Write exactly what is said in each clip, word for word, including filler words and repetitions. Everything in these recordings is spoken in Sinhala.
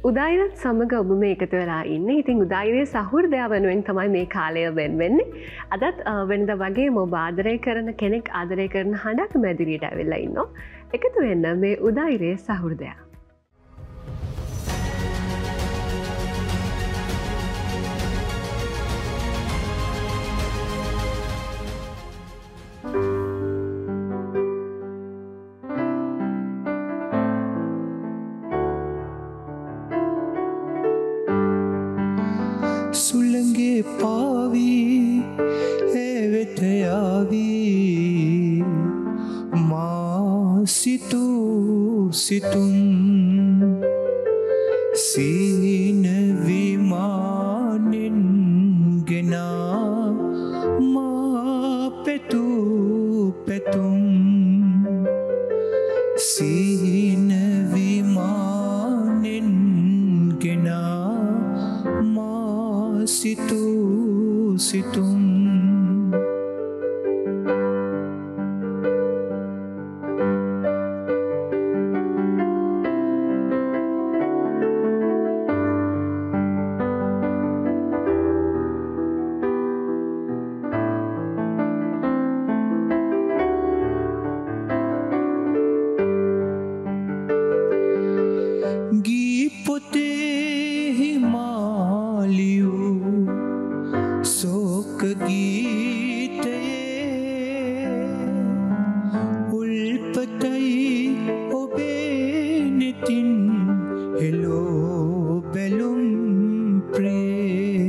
උදායිරත් සමඟ ඔබ මේ එකතු වෙලා ඉන්න. ඉතින් උදායිරේ සහෘදයා වෙනුවෙන් තමයි මේ කාලය වෙන් වෙන්නේ. අදත් වෙනද වගේ ඔබ ආදරය කරන කෙනෙක් ආදරය කරන හඬක් මැදිරියට ඇවිල්ලා ඉන්නවා. එකතු වෙන්න මේ උදායිරේ සහෘදයා. සුළඟේ පාවී ඇවෙත යාවී මා සිතූ සිතුම් සීන විමානෙන් ගෙනා මා පෙතූ පැතුම් සීන විමානෙන් ගෙනා සිතූ සිතුම් ගී පොතේ හිමාලියෝ සෝක ගීතයේ උල්පතයි ඔබේ නෙතින් හෙලෝ බැලුම් ප්‍රේ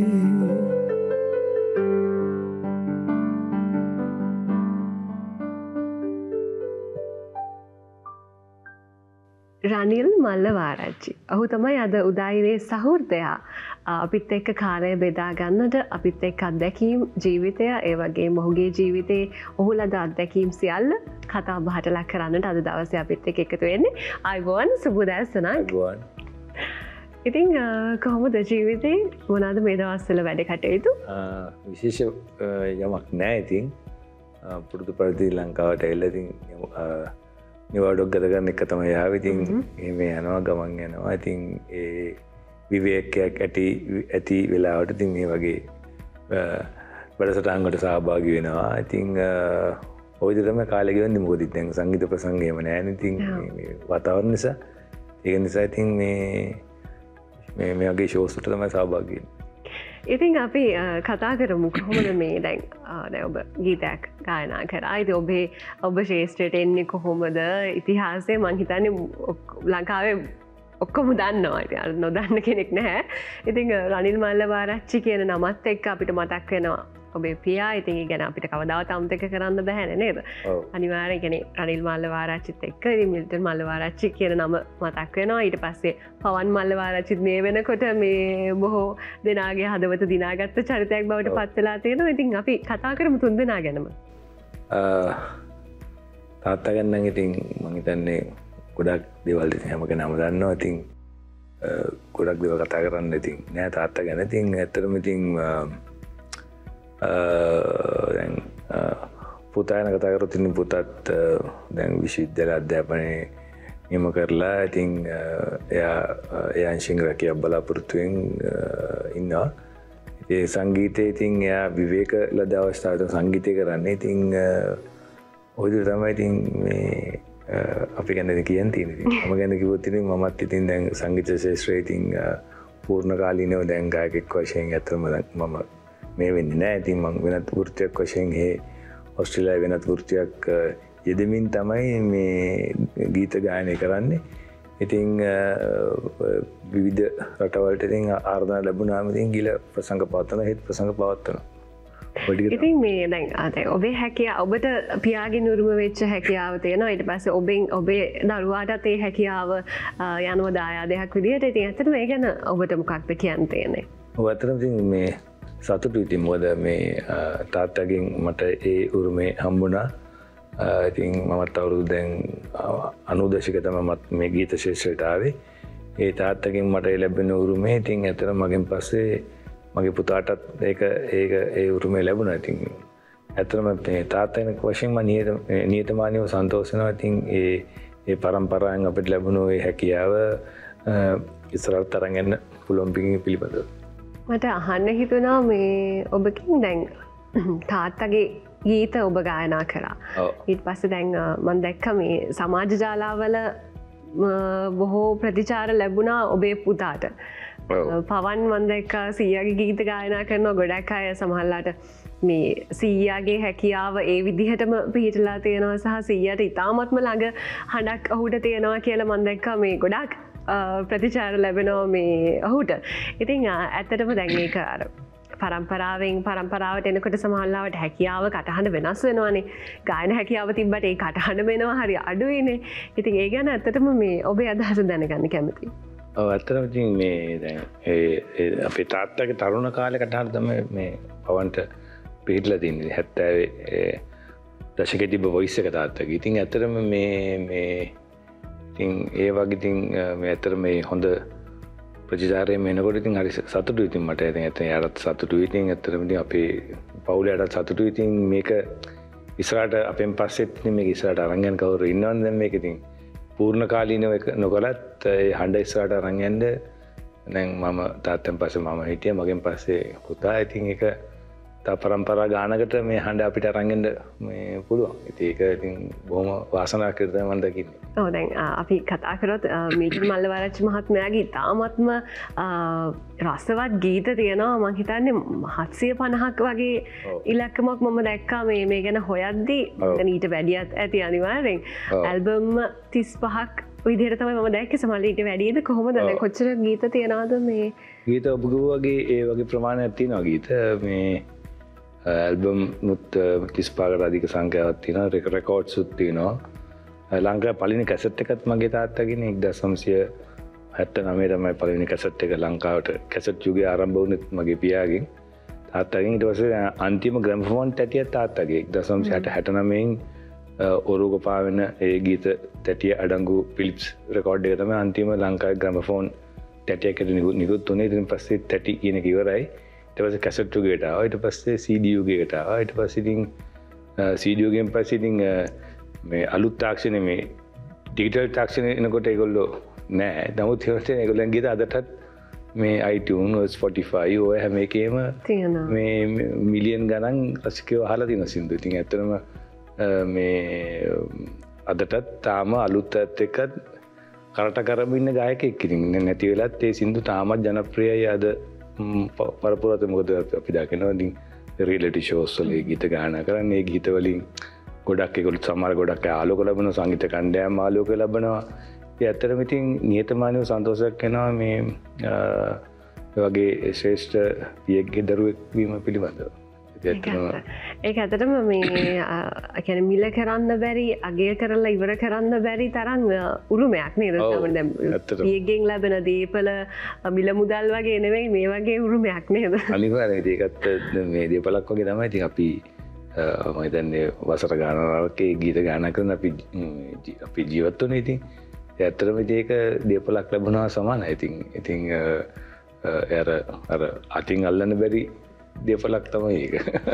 රනිල් මල්ලවාරච්චි. ඔහු තමයි අද උදායිරේ සහෘදයා. අපිත් එක්ක කාලය බෙදා ගන්නට අපිත් එක්ක අත්දැකීම් ජීවිතය ඒ වගේ මොහුගේ ජීවිතයේ ඔහු ලද අත්දැකීම් සියල්ල කතා බහට ලක් කරන්නට අද දවසේ අපිත් එක්ක එකතු වෙන්නේ. අයබෝන් සුබ දැසනක්. ඉතින් කොහොමද ජීවිතේ මොනවාද මේ දවස්වල වැඩ කටයුතු? විශේෂ යමක් නැහැ. ඉතින් පුරුදු පරිදි ලංකාවට ඇවිල්ලා ඉතින් නිවාඩුවක් ගත කරන එක තමයි ආවේ. ඉතින් මේ යනවා ගමන් යනවා. ඉතින් ඒ විවේකයක් ඇති ඇති වෙලාවට ඉතින් මේ වගේ වැඩසටහන් වලට සහභාගී වෙනවා. ඉතින් ඔය විදිහට තමයි කාලය ගෙවන්නේ. මොකද දැන් සංගීත ප්‍රසංග එහෙම නැහැ. ඉතින් මේ වාතාවරණ නිසා ඒක නිසා ඉතින් මේ මේ මේ වගේ ෂෝස් වලට තමයි සහභාගී වෙන්නේ. ඉතින් අපි කතා කරමු කොහොමද මේ දැන් දැන් ඔබ ගීතයක් ගායනා කරා. ඉතින් ඔබේ ඔබ ශ්‍රේෂ්ඨයට එන්නේ කොහොමද? ඉතිහාසය මං හිතන්නේ ලංකාවේ ඔක්කොම දන්නවා. ඉතින් අර නොදන්න කෙනෙක් නැහැ. ඉතින් රනිල් මල්ලවාරච්චි කියන නමත් එක්ක අපිට මතක් වෙනවා ඔබේ පියා. ඉතින් ඒ ගැන අපිට කවදාවත් අමතක කරන්න බෑනේ නේද? අනිවාර්යෙන් කියන්නේ රනිල් මල්ලවාරච්චිත් එක්ක ඉතින් මිල්ටන් මල්ලවාරච්චි කියන නම මතක් වෙනවා. ඊට පස්සේ පවන් මල්ලවාරච්චිත් මේ වෙනකොට මේ බොහෝ දෙනාගේ හදවත දිනාගත්ත චරිතයක් බවට පත් වෙලා තියෙනවා. ඉතින් අපි කතා කරමු තුන් දෙනා ගැනම. තාත්තා ගැන නම් ඉතින් මම හිතන්නේ ගොඩක් දේවල් ඉතින් හැම කෙනාම දන්නවා. ඉතින් ගොඩක් දේවල් කතා කරන්න ඉතින් නෑ තාත්තා ගැන. ඉතින් ඇත්තටම ඉතින් දැන් පුතා ගැන කතා කරොත් ඉතින් පුතත් දැන් විශ්වවිද්‍යාල අධ්‍යාපනය නියම කරලා ඉතින් එයා එයා අංශික රැකියාවක් බලාපොරොත්තුෙන් ඉන්නවා. ඒ සංගීතයේ ඉතින් එයා විවේක ලද අවස්ථාවක සංගීතය කරන්නේ. ඉතින් ඔය විදිහට තමයි ඉතින් මේ අපි ගැන කියන්න තියෙන්නේ. මම ගැන කිව්වොත් ඉතින් මමත් ඉතින් දැන් සංගීත ශාස්ත්‍රයේ ඉතින් පූර්ණ කාලීනව දැන් ගායකෙක් වශයෙන් ඇත්තම මම මේ වෙන්නේ නැහැ. ඉතින් මම වෙනත් වෘත්තියක් වශයෙන් ඒ ඕස්ට්‍රේලියාවේ වෙනත් වෘත්තියක් යෙදෙමින් තමයි මේ ගීත ගායනය කරන්නේ. ඉතින් විවිධ රටවලට ඉතින් ආරාධනා ලැබුණාම ඉතින් ගිල ප්‍රසංග පවත්වන හෙත් ප්‍රසංග පවත්වනවා. ඉතින් මේ දැන් අද ඔබේ හැකියාව ඔබට පියාගෙන් උරුම වෙච්ච හැකියාව තියෙනවා. ඊට පස්සේ ඔබෙන් ඔබේ දරුවාටත් ඒ හැකියාව යනවා දායාදයක් විදිහට. ඉතින් ඇත්තටම ඒ ගැන ඔබට මොකක්ද කියන්න තියෙන්නේ? ඔව් ඇත්තටම ඉතින් මේ සතුටුයි. ඉතින් මොකද මේ තාත්තගෙන් මට ඒ උරුමේ හම්බුණා. ඉතින් මමත් අවුරුදු දැන් අනූ දශක තමයි මම මේ ගීත ශාස්ත්‍රයට ආවේ. ඒ තාත්තගෙන් මට ලැබෙන උරුමේ ඉතින් ඇත්තටම මගෙන් පස්සේ මගේ පුතාටත් ඒක ඒක ඒ උරුමය ලැබුණා. ඉතින් ඇත්තටම මේ තාත්තා කෙනෙක් වශයෙන් මම නියතමානීව සන්තෝෂ වෙනවා. ඉතින් ඒ ඒ පරම්පරාවෙන් අපිට ලැබුණු ඒ හැකියාව ඉස්සරහට අරන් යන්න පුළුවන් පිළිබඳව. මට අහන්න හිතුණා මේ ඔබකින් දැන් තාත්තගේ ගීත ඔබ ගායනා කරා. ඊට පස්සේ දැන් මම දැක්ක මේ සමාජ ජාලාවල බොහෝ ප්‍රතිචාර ලැබුණා ඔබේ පුතාට. පවන් මම දැක්කා සීයාගේ ගීත ගායනා කරනවා ගොඩක් අය සමහරලාට මේ සීයාගේ හැකියාව ඒ විදිහටම පිහිටලා තියෙනවා සහ සීයාට ඉතාමත්ම ළඟ හඬක් ඔහුට තියෙනවා කියලා මම දැක්කා මේ ගොඩක් ප්‍රතිචාර ලැබෙනවා මේ ඔහුට. ඉතින් ඇත්තටම දැන් ඒක අර පරම්පරාවෙන් පරම්පරාවට එනකොට සමහරවිට හැකියාව කටහඬ වෙනස් වෙනවානේ. ගායන හැකියාව තිබ්බට ඒ කටහඬ වෙනවා හරි අඩුයිනේ. ඉතින් ඒ ගැන ඇත්තටම මේ ඔබේ අදහස දැනගන්න කැමතියි. ඔව් ඇත්තටම ඉතින් මේ දැන් ඒ අපේ තාත්තගේ තරුණ කාලේ කටහඬ තමයි මේ පවන්ට පිළිట్లా තින්නේ. හැත්තෑවේ දශකයේ තිබ්බ වොයිස් එක තාත්තගේ. ඉතින් ඇත්තටම මේ මේ ඉතින් ඒ වගේ ඉතින් මේ ඇත්තට මේ හොඳ ප්‍රතිචාරය මෙනකොට ඉතින් හරි සතුටුයි ඉතින් මට. ඉතින් ඇත්තට යාටත් සතුටුයි. ඉතින් ඇත්තටම ඉතින් අපේ පවුලට සතුටුයි. ඉතින් මේක ඉස්සරහට අපෙන් පස්සෙත් මේක ඉස්සරහට අරන් යන කවුරු ඉන්නවද දැන් මේක ඉතින් පූර්ණ කාලීනව නොකලත් ඒ හඬ ඉස්සරහට අරන් යන්න දැන් මම තාත්තෙන් පස්සේ මම හිටියා මගෙන් පස්සේ පුතා. ඉතින් ඒක තා පරම්පරා ගානකට මේ හඬ අපිට අරන් යන්න මේ පුළුවන්. ඉතින් ඒක ඉතින් බොහොම වාසනාවකට තමයි මම දකින්නේ. ඔව් දැන් අපි කතා කරොත් මීටර් මල්ලවරච්චි මහත්මයාගේ ඉතාමත්ම රසවත් ගීත තියෙනවා. මම හිතන්නේ හත්සිය පනහක් වගේ ඉලක්කමක් මම දැක්කා මේ මේ ගැන හොයද්දී. දැන් ඊට වැඩියත් ඇති අනිවාර්යෙන්. ඇල්බම් තිස් පහක් විදිහට තමයි මම දැක්කේ. සමහරවිට ඊට වැඩියද කොහොමද දැන් කොච්චර ගීත තියනවද මේ? ගීත ඔබ වගේ ඒ වගේ ප්‍රමාණයක් තියෙනවා ගීත. මේ ඇල්බම් මුත් තිස් පහකට අධික සංඛ්‍යාවක් තියෙනවා. රෙකෝඩ්ස්ුත් තියෙනවා. ලංකාවේ පළවෙනි කැසට් එකත් මගේ තාත්තගෙන් එක්දහස් නවසිය හැත්තනවය තමයි පළවෙනි කැසට් එක ලංකාවට කැසට් යුගය ආරම්භ වුණේ මගේ පියාගෙන්. තාත්තගෙන් ඊට පස්සේ අන්තිම ග්‍රැමෆෝන් තැටිය තාත්තගේ එක්දහස් නවසිය හැටනවයෙන් ඔරුග පාවෙන ඒ ගීත තැටිය අඩංගු ෆිලිප්ස් රෙකෝඩ් එක තමයි අන්තිම ලංකාවේ ග්‍රැමෆෝන් තැටියකට නිකුත් වුණේ. ඊට පස්සේ තැටි කියන එක ඉවරයි. ඊට පස්සේ කැසට් යුගයට ආවා. ඊට පස්සේ සී ඩී යුගයට ආවා. ඊට පස්සේ ඉතින් සී ඩී යුගයෙන් පස්සේ ඉතින් මේ අලුත් තාක්ෂණය මේ ඩිජිටල් තාක්ෂණය එනකොට ඒගොල්ලෝ නෑ. නමුත් ඒකට ඒගොල්ලන් ගිහලා අදටත් මේ iTunes, Spotify ඔය හැම එකේම මේ මිලියන් ගණන් රසිකයෝ අහලා තියෙන සින්දු. ඉතින් ඇත්තටම මේ අදටත් තාම අලුත් ඇත් එක්කත් කරට කරමින් ඉන්න ගායකයෙක් ඉතින් නැති වෙලත් ඒ සින්දු තාමත් ජනප්‍රියයි අද පරපුරත. මොකද අපි දකිනවා ඉතින් රියැලිටි ෂෝස් වල ගීත ගායනා කරන්නේ. ඒ ගීත වලින් ගොඩක් ඒගොල්ලෝ සමහර ගොඩක් ආලෝක ලැබෙනවා. සංගීත කණ්ඩායම් ආලෝක ලැබෙනවා. ඒ ඇත්තටම ඉතින් නියතමානීව සන්තෝෂයක් වෙනවා මේ ඒ වගේ ශ්‍රේෂ්ඨ පියෙක්ගේ දරුවෙක් වීම පිළිබඳව. ඒක ඇත්තටම මේ කියන්නේ මිල කරන්න බැරි අගය කරලා ඉවර කරන්න බැරි තරම් උරුමයක් නේද? දැන් පියෙක්ගෙන් ලැබෙන දීපල මිල මුදල් වගේ නෙවෙයි මේ වගේ උරුමයක් නේද? අනිවාර්යයෙන් ඒකත් මේ දීපලක් වගේ තමයි. ඉතින් අපි මම හිතන්නේ වසර ගානකේ ගීත ගායනා කරන අපි අපි ජීවත් වුණේ. ඉතින් ඇත්තටම ඒක දීපලක් ලැබුණා සමානයි. ඉතින් ඉතින් අර අර අතින් අල්ලන්න බැරි දීපලක් තමයි ඒක.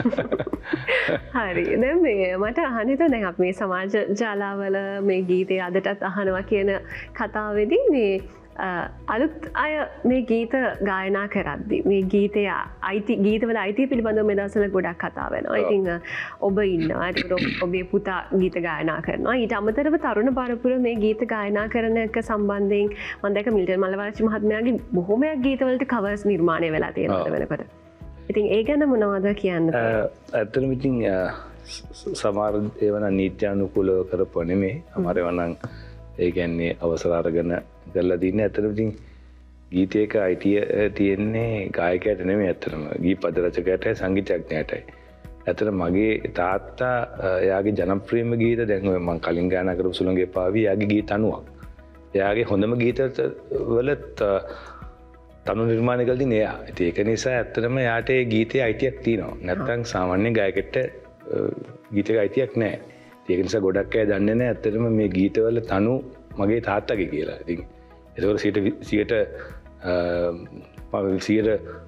හරි. දැන් මේ මට අහන්න හිතුවා දැන් අපි මේ සමාජ ජාලාවල මේ ගීතය අදටත් අහනවා කියන කතාවේදී මේ අලුත් අය මේ ගීත ගායනා කරද්දි මේ ගීතය අයිති ගීතවල අයිතිය පිළිබඳව මේ දවස්වල ගොඩක් කතා වෙනවා. ඉතින් ඔබ ඉන්නවා. ඒකට ඔබේ පුතා ගීත ගායනා කරනවා. ඊට අමතරව තරුණ පරපුර මේ ගීත ගායනා කරන එක සම්බන්ධයෙන් මම දැක්ක මිල්ටන් මල්ලවරච්චි මහත්මයාගේ බොහොමයක් ගීතවලට කවර්ස් නිර්මාණය වෙලා තියෙනවා වෙනකොට. ඉතින් ඒ ගැන මොනවද කියන්න? ඇත්තටම ඉතින් සමහර ඒවා නීත්‍යානුකූලව කරපුවා නෙමෙයි. සමහර ඒවා නම් ඒ කියන්නේ අවසර අරගෙන කරලා තින්නේ. ඇත්තටම ඉතින් ගීතයක අයිතිය තියෙන්නේ ගායකයාට නෙමෙයි. ඇත්තටම ගී පද රචකයාටයි සංගීතඥයාටයි. ඇත්තටම මගේ තාත්තා එයාගේ ජනප්‍රියම ගීත දැන් ඔය මම කලින් ගායනා කරපු සුළඟේ පාවි එයාගේ ගීත අනුවක්. එයාගේ හොඳම ගීත වල තනු නිර්මාණය කළ තියෙන එයා. ඉතින් ඒක නිසා ඇත්තටම එයාට ඒ ගීතයේ අයිතියක් තියෙනවා. නැත්තම් සාමාන්‍ය ගායකයෙක්ට ගීතයක අයිතියක් නැහැ. ඒක නිසා ගොඩක් අය දන්නේ නැහැ ඇත්තටම මේ ගීතවල තනු මගේ තාත්තගේ කියලා. ඉතින් ඒකවල සියයට සියයට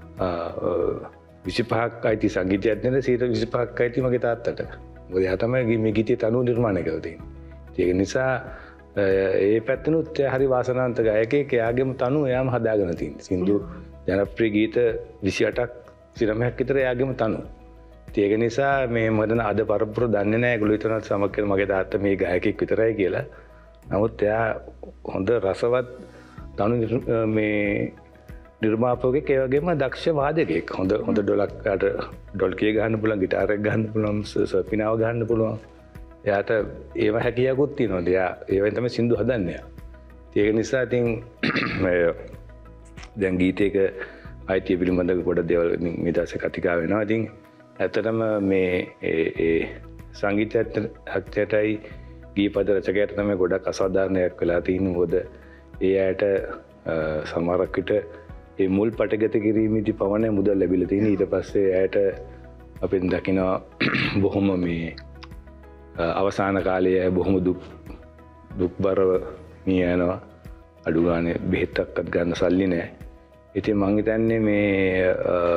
විසිපහක් අයිති සංගීතඥයන්ට සියයට විසිපහක් අයිති මගේ තාත්තට. මොකද එයා තමයි මේ ගීතයේ තනු නිර්මාණය කරලා තියෙන්නේ. ඒක නිසා ඒ පැත්තනුත් හරි වාසනාන්ත ගායකයෙක්. එයාගේම තනු එයාම හදාගෙන තියෙන්නේ. සින්දු ජනප්‍රිය ගීත විසි අටක් සිරමයක් විතර එයාගේම තනු. ඒක නිසා මේ මොකද අද පරපුර දන්නේ නැහැ. ඒගොල්ලෝ හිතනවා සමක් මගේ තාත්තා මේ ගායකයෙක් විතරයි කියලා. නමුත් එයා හොඳ රසවත් තනු මේ නිර්මාපකයෙක්, ඒ වගේම දක්ෂ වාදකයෙක්. හොඳ හොඳ ඩොලක්කට ඩොල්කිය ගහන්න පුළුවන්, ගිටාරයක් ගහන්න පුළුවන්, සර්පිනාව ගහන්න පුළුවන්. එයාට ඒව හැකියාවකුත් තියෙනවා. එයා ඒවෙන් තමයි සින්දු හදන්නේ. ඒක නිසා ඉතින් දැන් ගීතයක අයිතිය පිළිබඳව ගොඩ දේවල් මේ දවසේ කතිකා වෙනවා. ඉතින් ඇත්තටම මේ ඒ සංගීතයටයි ගීපද රචකයට තමයි ගොඩක් අසාධාරණයක් වෙලා තියෙන්නේ. මොකද ඒ ඇයට සමහරක් විට ඒ මුල් පටගත කිරීමේදී පමණයි මුදල් ලැබිලා තියෙන්නේ. ඊට පස්සේ ඇයට අපෙන් දකිනවා බොහොම මේ අවසාන කාලයේ බොහොම දුක් දුක්බරව මිය යනවා. අඩු ගානේ බෙහෙතක්වත් ගන්න සල්ලි නැහැ. ඉතින් මං හිතන්නේ මේ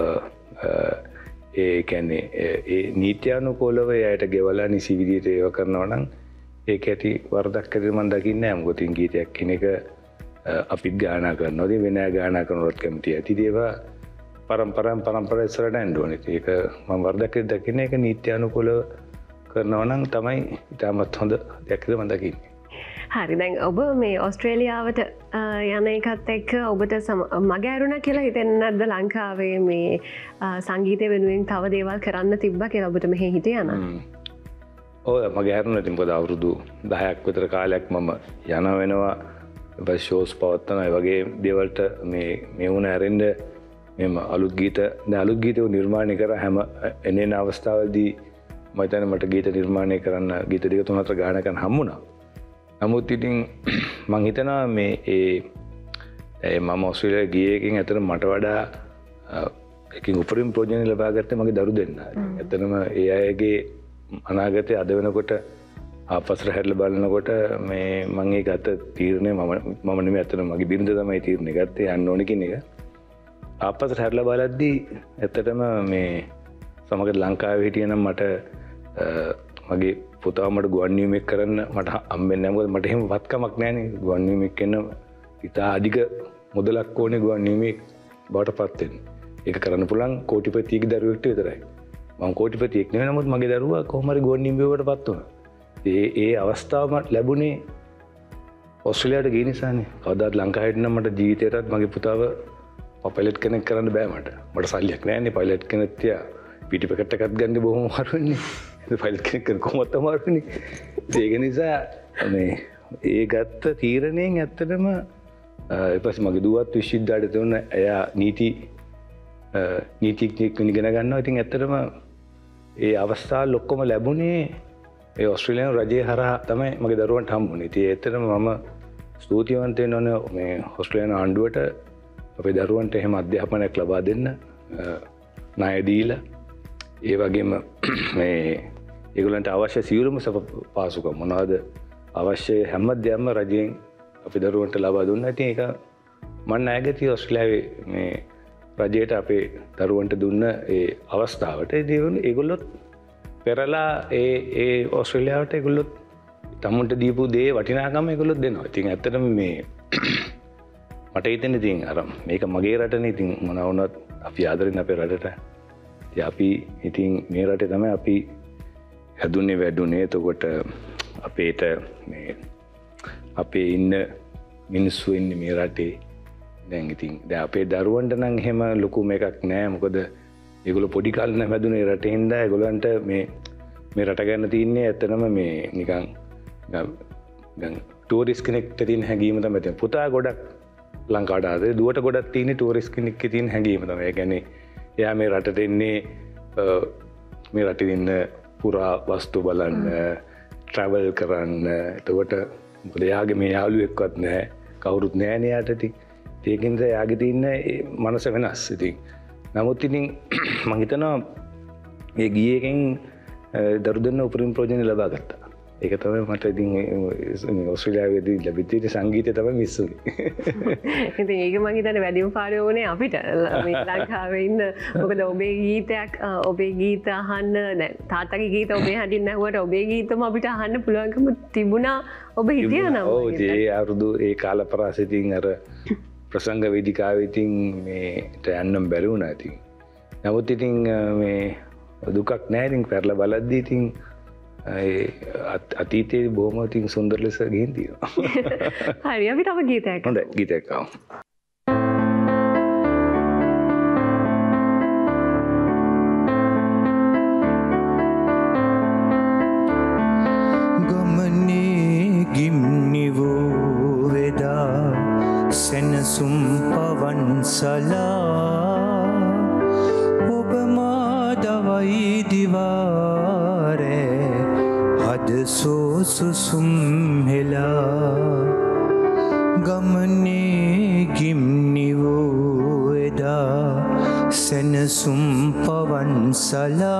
ඒ කියන්නේ ඒ නීත්‍යානුකූලව එයාට ගෙවලා නිසි විදිහට ඒව කරනවා නම් ඒක ඇති වරදක් ඇති මම දකින්නේ නැහැ. මොකද ගීතයක් කියන එක අපිත් ගායනා කරනවා. ඉතින් වෙන අය ගායනා කරනවත් කැමතියි. ඉතින් ඒවා පරම්පරාවෙන් පරම්පරාව ඉස්සරහට යන්න ඕනේ. ඒක මම වරදක් දකින්නේ ඒක නීත්‍යානුකූලව කරනවා නම් තමයි ඉතාමත් හොඳ දෙයක් කියලා මම දකින්නේ. හරි, දැන් ඔබ මේ ඔස්ට්‍රේලියාවට යන එකත් එක්ක ඔබට මග ඇරුණා කියලා හිතෙන්නේ නැද්ද? ලංකාවේ මේ සංගීතය වෙනුවෙන් තව දේවල් කරන්න තිබ්බා කියලා ඔබට මෙහෙ හිතේ යනවා. ඔව් මගේ හැරුණා. ඉතින් පොද අවුරුදු දහයක් විතර කාලයක් මම යන වෙනවා. බස් ෂෝස් පවත්වන ඒ වගේ දේවල්ට මේ මේ වුණ ඇරෙන්න මෙම අලුත් ගීත දැන් අලුත් ගීත නිර්මාණය කර හැම එනේන අවස්ථාවලදී මම හිතන්නේ මට ගීත නිර්මාණය කරන්න ගීත දෙක තුන හතර ගායනා කරන්න හම්බුණා. නමුත් ඉතින් මම හිතනවා මේ ඒ මම ඔස්ට්‍රේලියාවේ ගියේ එකෙන් ඇත්තට මට වඩා එකකින් උපරිම ප්‍රයෝජන ලබා ගත්තේ මගේ දරු දෙන්නා. ඇත්තටම ඒ අයගේ අනාගතය අද වෙනකොට ආපස්සට හැරිලා බලනකොට මේ මම ඒ ගත තීරණය මම මම නෙමෙයි ඇත්තටම මගේ බිරිඳ තමයි තීරණය ගත්තේ යන්න ඕන කියන එක. ආපස්සට හැරිලා බලද්දී ඇත්තටම මේ සමග ලංකාවේ හිටියනම් මට මගේ පුතා මට ගුවන් නියමයක් කරන්න මට හම්බෙන්නේ නැහැ. මොකද මට එහෙම වත්කමක් නැහැනේ. ගුවන් නියමයක් කරන ඉතා අධික මුදලක් ඕනේ ගුවන් නියමයක් බවට පත් වෙන්න. ඒක කරන්න පුළුවන් කෝටිපතියෙක් දරුවෙක්ට විතරයි. මම කෝටිපතියෙක් නෙවෙයි. නමුත් මගේ දරුවා කොහොම හරි ගුවන් නියමයකට පත් වුණා. ඒ ඒ අවස්ථාව මට ලැබුණේ ඔස්ට්‍රේලියාවට ගිය නිසානේ. කවදාත් ලංකාවට නම් මට ජීවිතේටත් මගේ පුතාව පයිලට් කෙනෙක් කරන්න බෑ මට. මට සල්ලියක් නැහැනේ පයිලට් කෙනෙක් තියා පිටිපැකට් එකක් ගන්න බොහොම අමාරුනේ. පයිලට් කෙනෙක් කරන්න කොහොමද අමාරුනේ. ඒක නිසා මේ ඒ ගත්ත තීරණයෙන් ඇත්තටම ඊපස්සේ මගේ දුවත් විශ්වවිද්‍යාලයට දුන්න එයා නීති නීතිඥයෙක් ඉගෙන ගන්නවා. ඉතින් ඇත්තටම ඒ අවස්ථාවල් ඔක්කොම ලැබුණේ ඒ ඔස්ට්‍රේලියානු රජය හරහා තමයි මගේ දරුවන්ට හම්බුනේ. ඉතින් ඇත්තටම මම ස්තුතිවන්ත වෙනවා මේ ඔස්ට්‍රේලියානු ආණ්ඩුවට අපේ දරුවන්ට එහෙම අධ්‍යාපනයක් ලබා දෙන්න ණය දීලා ඒ වගේම මේ ඒගොල්ලන්ට අවශ්‍ය සියලුම පහසුකම් මොනවද අවශ්‍ය හැම දෙයක්ම රජයෙන් අපේ දරුවන්ට ලබා දුන්නා. ඉතින් ඒක මම ණයගැතිය ඔස්ට්‍රේලියාවේ මේ රජයට අපේ දරුවන්ට දුන්න ඒ අවස්ථාවට ඒගොල්ලොත් පෙරලා ඒ ඒ ඔස්ට්‍රේලියාවට ඒගොල්ලොත් තමුන්ට දීපු දේ වටිනාකම ඒගොල්ලොත් දෙනවා. ඉතින් ඇත්තටම මේ මට හිතෙන්නේ ඉතින් අර මේක මගේ රටනේ. ඉතින් මොනවා වුණත් අපි ආදරෙන් අපේ රටට. ඉතින් අපි ඉතින් මේ රටේ තමයි අපි හැදුනේ වැඩුනේ. එතකොට අපේට මේ අපේ ඉන්න මිනිස්සු ඉන්නේ මේ රටේ. දැන් ඉතින් දැන් අපේ දරුවන්ට නම් එහෙම ලොකු මේකක් නෑ. මොකද ඒගොල්ලෝ පොඩි කාලේ නම් හැදුනේ රටේ හින්දා ඒගොල්ලන්ට මේ මේ රට ගන්න තියෙන්නේ ඇත්තනම මේ නිකන් නිකන් ටූරිස්ට් කෙනෙක්ට තියෙන හැඟීම තමයි තියෙන්නේ. පුතා ගොඩක් ලංකාවට ආවේ. දුවට ගොඩක් තියෙන්නේ ටූරිස්ට් කෙනෙක්ගේ තියෙන හැඟීම තමයි. ඒ කියන්නේ එයා මේ රටට එන්නේ මේ රටේ ඉන්න පුරා වස්තු බලන්න, ට්‍රැවල් කරන්න. එතකොට මොකද එයාගේ මේ යාළුවෙක්වත් නැහැ. කවුරුත් නැහැ නේ යාට ඉතින්. ඒකින්ද එයාගේ තියෙන මනස වෙනස්. ඉතින් නමුත් ඉතින් මම හිතනවා මේ ගීයකින් දරු දෙන්න උපරිම ප්‍රයෝජන ලබා ගත්තා. ඒක තමයි මට ඉතින් ඔස්ට්‍රේලියාවේදී ලැබිච්ච සංගීතය තමයි මිස් වුනේ. ඉතින් ඒක මම හිතන්නේ වැඩිම පාඩම වුණේ අපිට මේ ලංකාවේ ඉන්න. මොකද ඔබේ ගීතයක් ඔබේ ගීත අහන්න දැන් තාත්තගේ ගීත ඔබේ හඬින් ඇහුවට ඔබේ ගීතම අපිට අහන්න පුළුවන්කම තිබුණා. ඔබ හිටියා නම් ඔව් ඒ අවුරුදු ඒ කාල පරාසෙකින් අර ප්‍රසංග වේදිකාවේ ඉතින් මේට යන්නම් බැරි වුණා ඉතින්. නමුත් ඉතින් මේ දුකක් නැහැ ඉතින් පෙරලා බලද්දී ඉතින් අතීතයේ බොහොම ඉතින් සුන්දර ලෙස ගිහින් තියෙනවා. හරි අපි තව ගීතයක්. හොඳයි ගීතයක් ආව. ගමනේ ගිම්නිවෝ වෙදා සෙනසුම් පවන්සලා ඔබ මා දවයි දිවාරේ හද සෝසුසුම් හෙලා ගමනේ ගිම්නිවෝ එදා සෙනසුම් පවන්සලා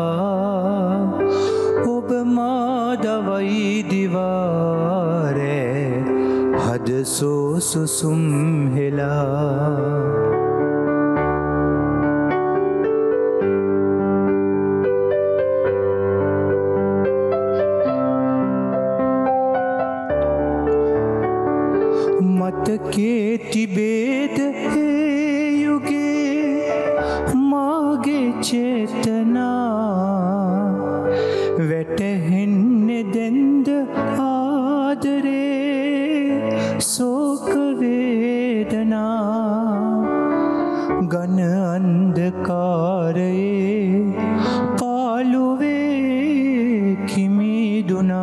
ඔබ මා දවයි දිවාරේ හද සෝසුසුම් හෙලා මතකේ තිබේද ඒ යුගේ මාගේ චේතනා වැටහෙන්නේ දැන්ද ආදරේ සෝක වේදනා ඝන අන්ධකාරයේ පාළුවේ කිමිදුනා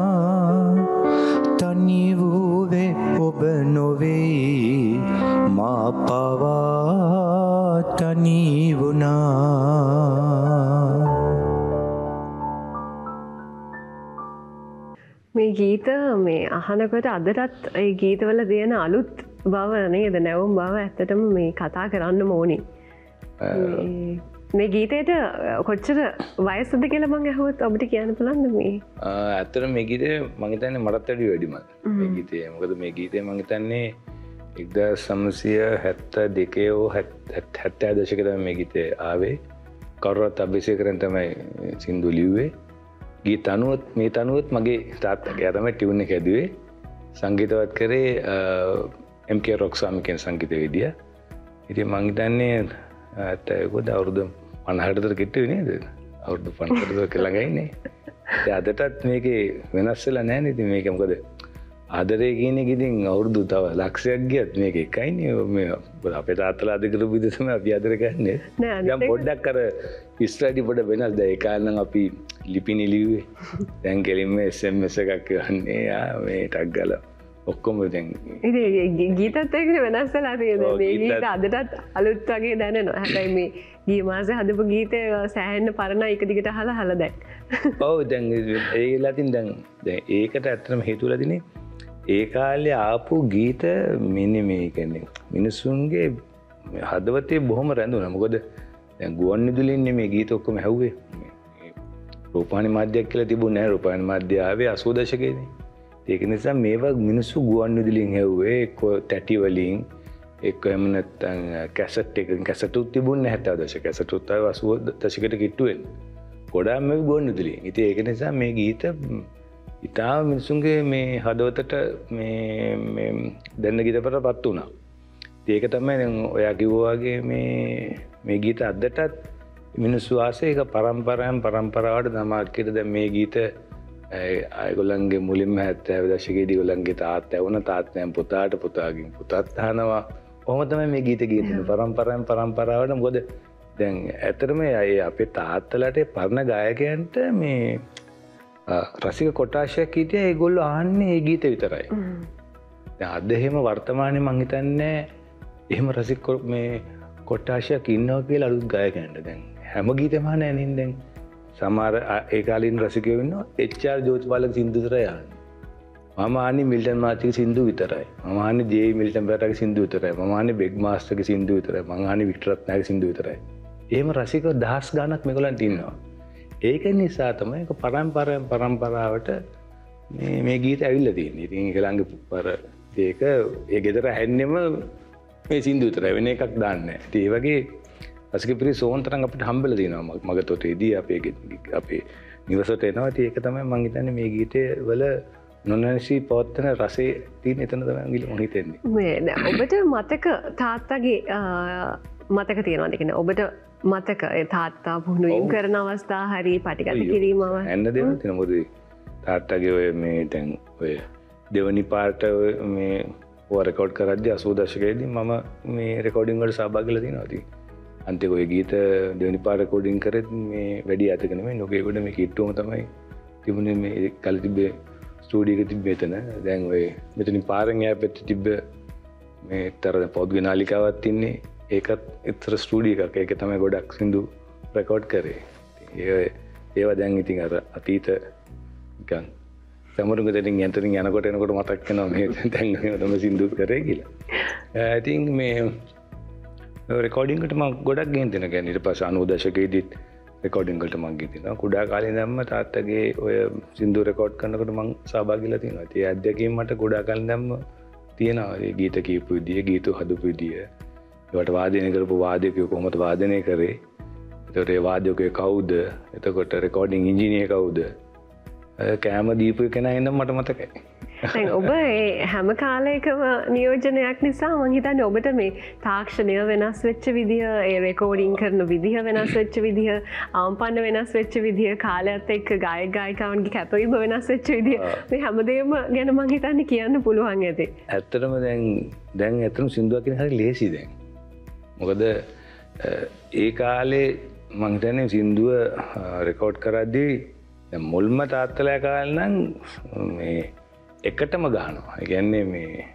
තනි වූවේ ඔබ නොවේ මා පවා තනි වුණා. මේ ගීත මේ අහනකොට අදටත් ඒ ගීතවල තියෙන අලුත් බව නේද නැවුම් බව ඇත්තටම මේ කතා කරන්න ඕනේ. මේ ගීතයට කොච්චර වයසද කියලා මං ඇහුවොත් ඔබට කියන්න පුළුවන්ද මේ? ඇත්තටම මේ ගීතේ මං හිතන්නේ මටත් වැඩි වැඩිම මේ ගීතේ. මොකද මේ ගීතේ මං හිතන්නේ එක්දාස් නවසිය හැත්තෑ දෙකේ හෝ හැත්තෑ දශකයේ තමයි මේ ගීතේ ආවේ. කරුණාරත් අබේසේකරන් තමයි සින්දු ලිව්වේ. ගීත අනුවත් මේ තනුවත් මගේ තාත්තා ගියා තමයි ටියුන් එක ඇදුවේ. සංගීතවත් කරේ එම් කේ රොක්සාමි කියන සංගීතවේදියා. ඉතින් මං හිතන්නේ ඇත්තට අවුරුදු පනහකට විතර කිට්ටුවේ නේද? අවුරුදු පනහකට විතර ළඟයි ඉන්නේ. ඒ අදටත් මේකේ වෙනස් වෙලා නැහැ නේද? මේක මොකද ආදරේ කියන එක ඉතින් අවුරුදු තව ලක්ෂයක් ගියත් මේක එකයිනේ. මේ අපේ තාත්තලා අද කරපු විදිහ තමයි අපි අදට ගන්නෙ. දැන් පොඩ්ඩක් අර ඉස්රායිලි පොඩ වෙනස්. දැන් ඒ කාලේ නම් අපි ලිපිනි ලිව්වේ. දැන් කෙලින්ම එස් එම් එස් එකක් යන්නේ. ආ මේ ටක් ගාලා ඔක්කොම දැන් ඉතින් ගීතත් එක්ක වෙනස් වෙලා තියෙනවා. මේ ගීත අදටත් අලුත් වගේ දැනෙනවා. හැබැයි මේ ගිය මාසේ හදපු ගීතය සෑහෙන්න පරණ එක දිගට අහලා අහලා දැන්. ඔව් දැන් ඒ ලතින් දැන් දැන් ඒකට ඇත්තටම හේතු වෙලා තිනේ ඒ කාලේ ආපු ගීත මෙන්න මේ කියන්නේ මිනිසුන්ගේ හදවතේ බොහොම රැඳුණා. මොකද දැන් ගුවන් විදුලින්නේ මේ ගීත ඔක්කොම ඇහුවේ. රූපවාහිනී මාධ්‍යයක් කියලා තිබුණේ නැහැ. රූපවාහිනී මාධ්‍ය ආවේ අසූ දශකයේදී. ඒක නිසා මේවා මිනිස්සු ගුවන් විදුලියෙන් ඇහුවේ එක්ක තැටි වලින් එක්ක එහෙම නැත්නම් කැසට් එකකින් කැසට් උත් තිබුණේ හැත්තෑ දශක. කැසට් උත් ආවේ අසූ දශකයට කිට්ටු වෙන්නේ. ගොඩාක් මේ ගුවන් විදුලියෙන්. ඉතින් ඒක නිසා මේ ගීත ඉතාම මිනිසුන්ගේ මේ හදවතට මේ මේ දැන්න ගීතපටපත් වුණා. ඒක තමයි දැන් ඔයා කිව්වා වගේ මේ මේ ගීත අදටත් මිනිස්සු ආසේ ඒක පරම්පරාවෙන් පරම්පරාවට තමයි දැන් මේ ගීත ඒගොල්ලන්ගේ මුලින්ම හැත්තෑ දශකයේදී ඒගොල්ලන්ගේ තාත්තා වුණ තාත්තෙන් පුතාට පුතාගෙන් පුතත් අහනවා. කොහොම තමයි මේ ගීත ගීතන පරම්පරාවෙන් පරම්පරාවට. මොකද දැන් ඇත්තටම අපේ තාත්තලාට පරණ ගායකයන්ට මේ රසික කොටාශයක් හිටියා. ඒගොල්ලෝ අහන්නේ ඒ ගීත විතරයි. දැන් අද එහෙම වර්තමානයේ මං හිතන්නේ එහෙම රසික මේ කොටාශයක් ඉන්නවා කියලා අලුත් ගායකයන්ට. දැන් හැම ගීතෙම අහන්නේ නේද? දැන් සමහර ඒ කාලින් රසිකයෝ ඉන්නවා එච් ආර් ජෝතිපාලක සින්දු විතරයි අහන්නේ. මම අහන්නේ මිල්ටන් මාච්ගේ සින්දු විතරයි. මම අහන්නේ ජේ මිල්ටන් බෑටගේ සින්දු විතරයි. මම අහන්නේ බෙග් මාස්ටර්ගේ සින්දු විතරයි. මම අහන්නේ වික්ටර් රත්නායකගේ සින්දු විතරයි. එහෙම රසිකයෝ දහස් ගණක් මේගොල්ලන්ට ඉන්නවා. ඒක නිසා තමයි ඒක පරම්පරාවෙන් පරම්පරාවට මේ ගීත ඇවිල්ලා තියෙන්නේ. ඉතින් ඒක ළඟ පර ඒක ඒ ගෙදර හැන්නෙම මේ සින්දු විතරයි වෙන එකක් දාන්නේ නැහැ. ඉතින් ඒ වගේ අස්කපිරි සෝන් තරම් අපිට හම්බෙලා තියෙනවා මගතොටේදී අපේ අපේ නිවසට එනවා. ඉතින් ඒක තමයි මම හිතන්නේ මේ ගීතේ වල නොනැසී පවත්තන රසේ තියෙන එතන තමයි මම හිතන්නේ. මේ ඔබට මතක තාත්තගේ මතක තියෙනවා දෙකන ඔබට මතක තාත්තා පුහුණුවීම් කරන අවස්ථා හරි පටිගත කිරීමව ඇන්න දෙව තින මොද තාත්තගේ ඔය මේ තැන් ඔය දෙවනි පාට මේ රෙකෝඩ් කරද්දි අසූ දශකයේදී මම මේ රෙකෝඩින් වලට සහභාගී වෙලා තියෙනවා. ඉතින් අන්තිම ඔය ගීත දෙවනි පාට රෙකෝඩින් කරෙත් මේ වැඩි අතක නෙමෙයි නොගේගොඩ මේ කිට්ටුවම තමයි තිබුණේ මේ කල තිබ්බේ ස්ටුඩියෝ එක තිබ්බේ එතන. දැන් ඔය මෙතනින් පාරෙන් යා පැත්තේ තිබ්බ මේ තර පොත්ගේ නාලිකාවක් තින්නේ ඒකත් එතර ස්ටුඩියෝ එකක්. ඒක තමයි ගොඩක් සින්දු රෙකෝඩ් කරේ. ඒ ඒවා දැන් ඉතින් අර අතීත නිකන් සමරුංග දෙනින් යන්තරින් යනකොට එනකොට මතක් වෙනවා මේ දැන් මේ තමයි සින්දු කරේ කියලා. ඉතින් මේ රෙකෝඩින් එකට මම ගොඩක් ගෙන් දෙන කියන්නේ ඊට පස්සේ අනූ දශකයේදීත් රෙකෝඩින් වලට මම ගිහින් තිනවා. කුඩා කාලේ ඉඳන්ම තාත්තගේ ඔය සින්දු රෙකෝඩ් කරනකොට මම සහභාගී වෙලා තියෙනවා. ඒ අත්දැකීම් මට කුඩා කාලේ ඉඳන්ම තියෙනවා. ඒ ගීත කියපු විදිය, ගීත හදපු විදිය, ඒවට වාදනය කරපු වාදකයෝ කොහොමද වාදනය කරේ, එතකොට ඒ වාදකයෝ කවුද, එතකොට රෙකෝඩින් ඉංජිනේර කවුද, කෑම දීපු කෙනා ඉඳන් මට මතකයි. දැන් ඔබ ඒ හැම කාලයකම නියෝජනයක් නිසා මම හිතන්නේ ඔබට මේ තාක්ෂණය වෙනස් වෙච්ච විදිය, ඒ රෙකෝඩින් කරන විදිය වෙනස් වෙච්ච විදිය, ආම්පන්න වෙනස් වෙච්ච විදිය, කාලයත් එක්ක ගායක ගායිකාවන්ගේ කැපවීම වෙනස් වෙච්ච විදිය, මේ හැමදේම ගැන මම හිතන්නේ කියන්න පුළුවන් ඇති. ඇත්තටම දැන් දැන් ඇත්තටම සින්දුවක් කියන හරිය ලේසි දැන්. මොකද ඒ කාලේ මම හිතන්නේ සින්දුව රෙකෝඩ් කරද්දී දැන් මුල්ම තාත්තලා කාලේ නම් මේ එකටම ගහනවා. ඒ කියන්නේ මේ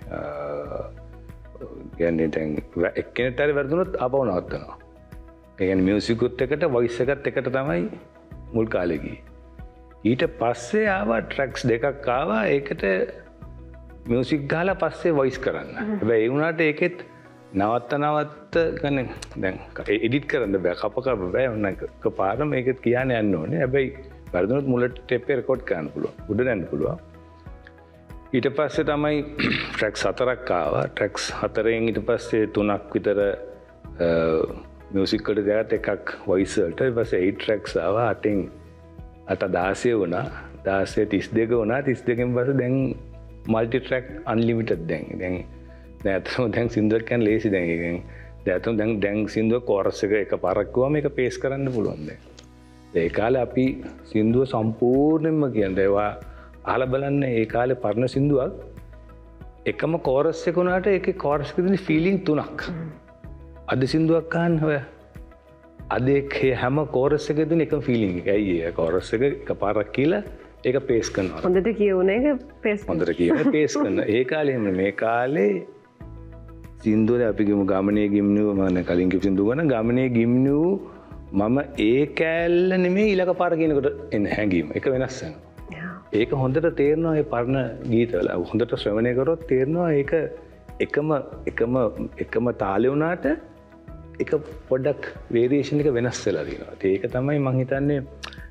කියන්නේ දැන් එක්කෙනෙක්ට හරි වැරදුනොත් ආපහු නවත්තනවා. ඒ කියන්නේ මියුසික් උත් එකට වොයිස් එකත් එකට තමයි මුල් කාලේ ගියේ. ඊට පස්සේ ආවා ට්‍රැක්ස් දෙකක් ආවා. ඒකට මියුසික් ගහලා පස්සේ වොයිස් කරන්න. හැබැයි ඒ වුණාට ඒකෙත් නවත්ත නවත්ත කියන්නේ දැන් එඩිට් කරන්න බෑ. කප කප බෑ. ඔන්න එකපාරම ඒකත් කියන්න යන්න ඕනේ. හැබැයි වැරදුනොත් මුලට ටේප් එක රෙකෝඩ් කරන්න පුළුවන්. උඩ දාන්න පුළුවන්. ඊට පස්සේ තමයි ට්‍රැක්ස් හතරක් ආවා. ට්‍රැක්ස් හතරෙන් ඊට පස්සේ තුනක් විතර මියුසික් වලට දාගත්ත එකක් වොයිස් වලට. ඊට පස්සේ එයිට් ට්‍රැක්ස් ආවා. අටින් අට දාසය වුණා. දාසය තිස් දෙක වුණා. තිස් දෙකෙන් පස්සේ දැන් මල්ටි ට්‍රැක් අන්ලිමිටඩ් දැන්. දැන් දැන් අතම දැන් සින්දුවක් කියන්නේ ලේසි දැන්. ඒකෙන් දැන් අතම දැන් දැන් සින්දුව කෝරස් එක එකපාරක් ගුවම මේක පේස් කරන්න පුළුවන් දැන්. ඒ කාලේ අපි සින්දුව සම්පූර්ණයෙන්ම කියන්නේ ඒවා අහලා බලන්න. ඒ කාලේ පරණ සින්දුවක් එකම කෝරස් එක උනාට ඒකේ කෝරස් එකේ තියෙන ෆීලිං තුනක්. අද සින්දුවක් අහන්න ඔය අද ඒකේ හැම කෝරස් එකේ තියෙන එකම ෆීලිං එක. ඇයි ඒ කෝරස් එක එකපාරක් කියලා ඒක පේස් කරනවා. හොඳට කියවන එක පේස් හොඳට කියවන පේස් කරනවා. ඒ කාලේ එහෙම මේ කාලේ සින්දුව අපි ගමු ගමනේ ගිම්නුව මම කලින් කිව්ව සින්දුව ගන්න ගමනේ ගිම්නුව මම ඒ කෑල්ල නෙමෙයි ඊළඟ පාර කියනකොට එන හැඟීම එක වෙනස් වෙනවා. ඒක හොඳට තේරෙනවා මේ පරණ ගීතවල. හොඳට ශ්‍රවණය කරොත් තේරෙනවා ඒක එකම එකම එකම තාලේ වුණාට එක පොඩ්ඩක් වේරියේෂන් එක වෙනස් වෙලා තියෙනවා. ඒක තමයි මම හිතන්නේ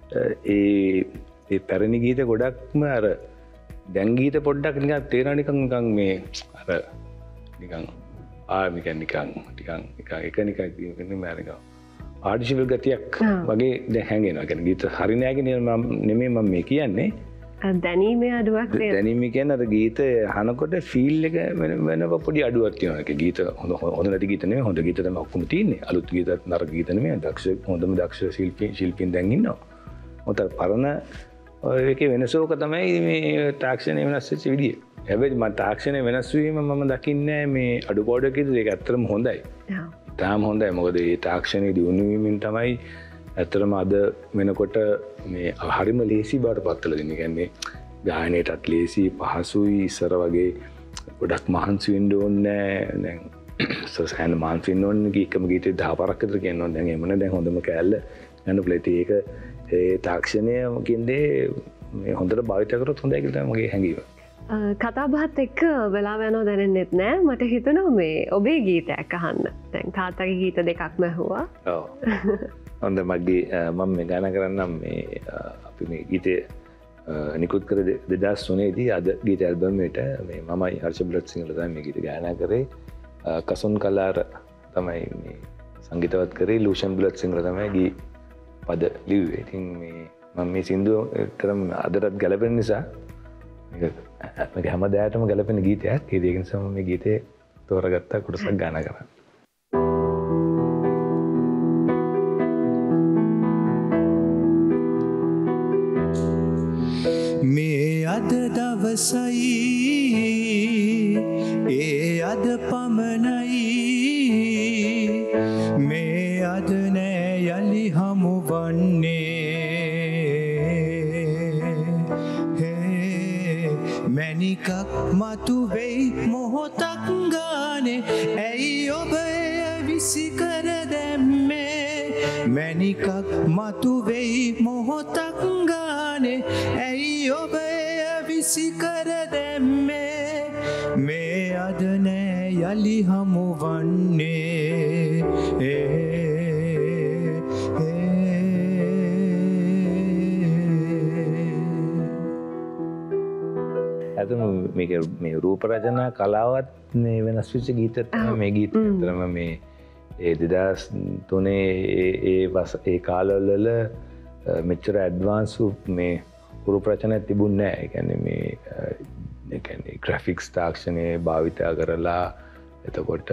ඒ ඒ පැරණි ගීත ගොඩක්ම අර දැන් ගීත පොඩ්ඩක් නිකන් තේරෙනවා නිකන් නිකන් මේ අර නිකන් ආ නිකන් නිකන් නිකන් එක නිකන් නිකන් නිකන් ආඩිෂනල් ගතියක් වගේ දැන් හැංගෙනවා. කියන්නේ ගීත හරි නෑ කියන නෙමෙයි මම මේ කියන්නේ. දැනීමේ අඩුවක් නේද? දැනීම කියන්නේ අර ගීත අහනකොට ෆීල් එක වෙන වෙනව පොඩි අඩුවක් තියෙනවා. ඒක ගීත හොඳ හොඳ නැති ගීත නෙමෙයි. හොඳ ගීත තමයි ඔක්කොම තියෙන්නේ. අලුත් ගීතත් නරක ගීත නෙමෙයි. දක්ෂ හොඳම දක්ෂ ශිල්පී ශිල්පීන් දැන් ඉන්නවා. මොකද පරණ ඒකේ වෙනසෝක තමයි මේ තාක්ෂණය වෙනස් වෙච්ච විදිය. හැබැයි මම තාක්ෂණය වෙනස් වීම මම දකින්නේ මේ අඩුපාඩු කීයද ඒක ඇත්තටම හොඳයි. තාම හොඳයි. මොකද මේ තාක්ෂණය දියුණු වීමෙන් තමයි ඇත්තටම අද වෙනකොට මේ හරිම ලේසි බවට පත් වෙලා දෙන්නේ. කියන්නේ ගායනයටත් ලේසි පහසුයි. ඉස්සර වගේ ගොඩක් මහන්සි වෙන්න ඕනේ නැහැ. දැන් සසහන මහන්සි වෙන්න ඕනේ කීකම ගීතේ දහ පාරක් විතර කියනවා. දැන් එහෙම නැහැ. දැන් හොඳම කෑල්ල යන ප්ලේට් ඒක ඒ තාක්ෂණය කියන්නේ මේ හොඳට භාවිත කරොත් හොඳයි කියලා තමයි මගේ හැඟීම. කතා බහත් එක්ක වෙලාව යනවා දැනෙන්නෙත් නෑ. මට හිතුණා මේ ඔබේ ගීතයක් අහන්න. දැන් තාත්තගේ ගීත දෙකක්ම ඇහුවා. ඔව්. හොඳ මගේ මම මේ ගාන කරන්නම් මේ අපි මේ ගීතේ නිකුත් කර දෙදස් තුනේදී අද ගීත ඇල්බමේට මේ මමයි හර්ෂ බ්ලඩ්සිංහල තමයි මේ ගීත ගායනා කරේ. කසුන් කලාර තමයි මේ සංගීතවත් කරේ. ලූෂන් බ්ලඩ්සිංහල තමයි ගී පද ලිව්වේ. ඉතින් මේ මම මේ සින්දුව තරම් අදටත් ගැලපෙන නිසා මේක හැම දෑයටම ගැලපෙන ගීතයක්. ඒක නිසා මම මේ ගීතේ තෝරගත්ත කොටසක් ගායනා කරා. මේ අද දවසයි ඒ අද පමණයි මේ අද නෑ යලි හමුවන්නේ මැනිකක් මතු වෙයි මොහොතක් ගානේ ඇයි ඔබ එය විසි කර දැම්මේ මැනිකක් මතු වෙයි මොහොතක් ගානේ ඇයි ඔබ එය විසි කර දැම්මේ මේ අද නෑ යලි හමුවන්නේ ඇතම මේක මේ රූප රචනා කලාවත් මේ වෙනස් වෙච්ච ගීතත් මේ ගීත ඇත්තටම මේ ඒ දෙදස් තුනේ ඒ වස ඒ කාලවල මෙච්චර ඇඩ්වාන්ස් මේ රූප රචනා තිබුණේ නැහැ. ඒ කියන්නේ මේ ඒ කියන්නේ ග්‍රැෆික්ස් තාක්ෂණය භාවිත කරලා එතකොට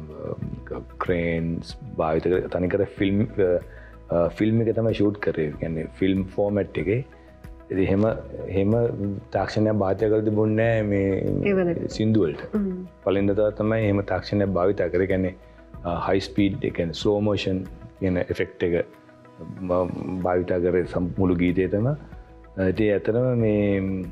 ක්‍රේන්ස් භාවිත කර තනිකර ෆිල්ම් ෆිල්ම් එක තමයි ෂූට් කරේ. ඒ කියන්නේ ෆිල්ම් ෆෝමැට් එකේ ඉතින් එහෙම එහෙම තාක්ෂණයක් භාවිත කරලා තිබුණේ නැහැ මේ සින්දු වලට. පළවෙනි දවස් තමයි එහෙම තාක්ෂණයක් භාවිත කරේ. කියන්නේ හයි ස්පීඩ් ඒ කියන්නේ ස්ලෝ මොෂන් කියන ඉෆෙක්ට් එක භාවිත කරේ මුළු ගීතේ තමයි. ඉතින් ඇත්තටම මේ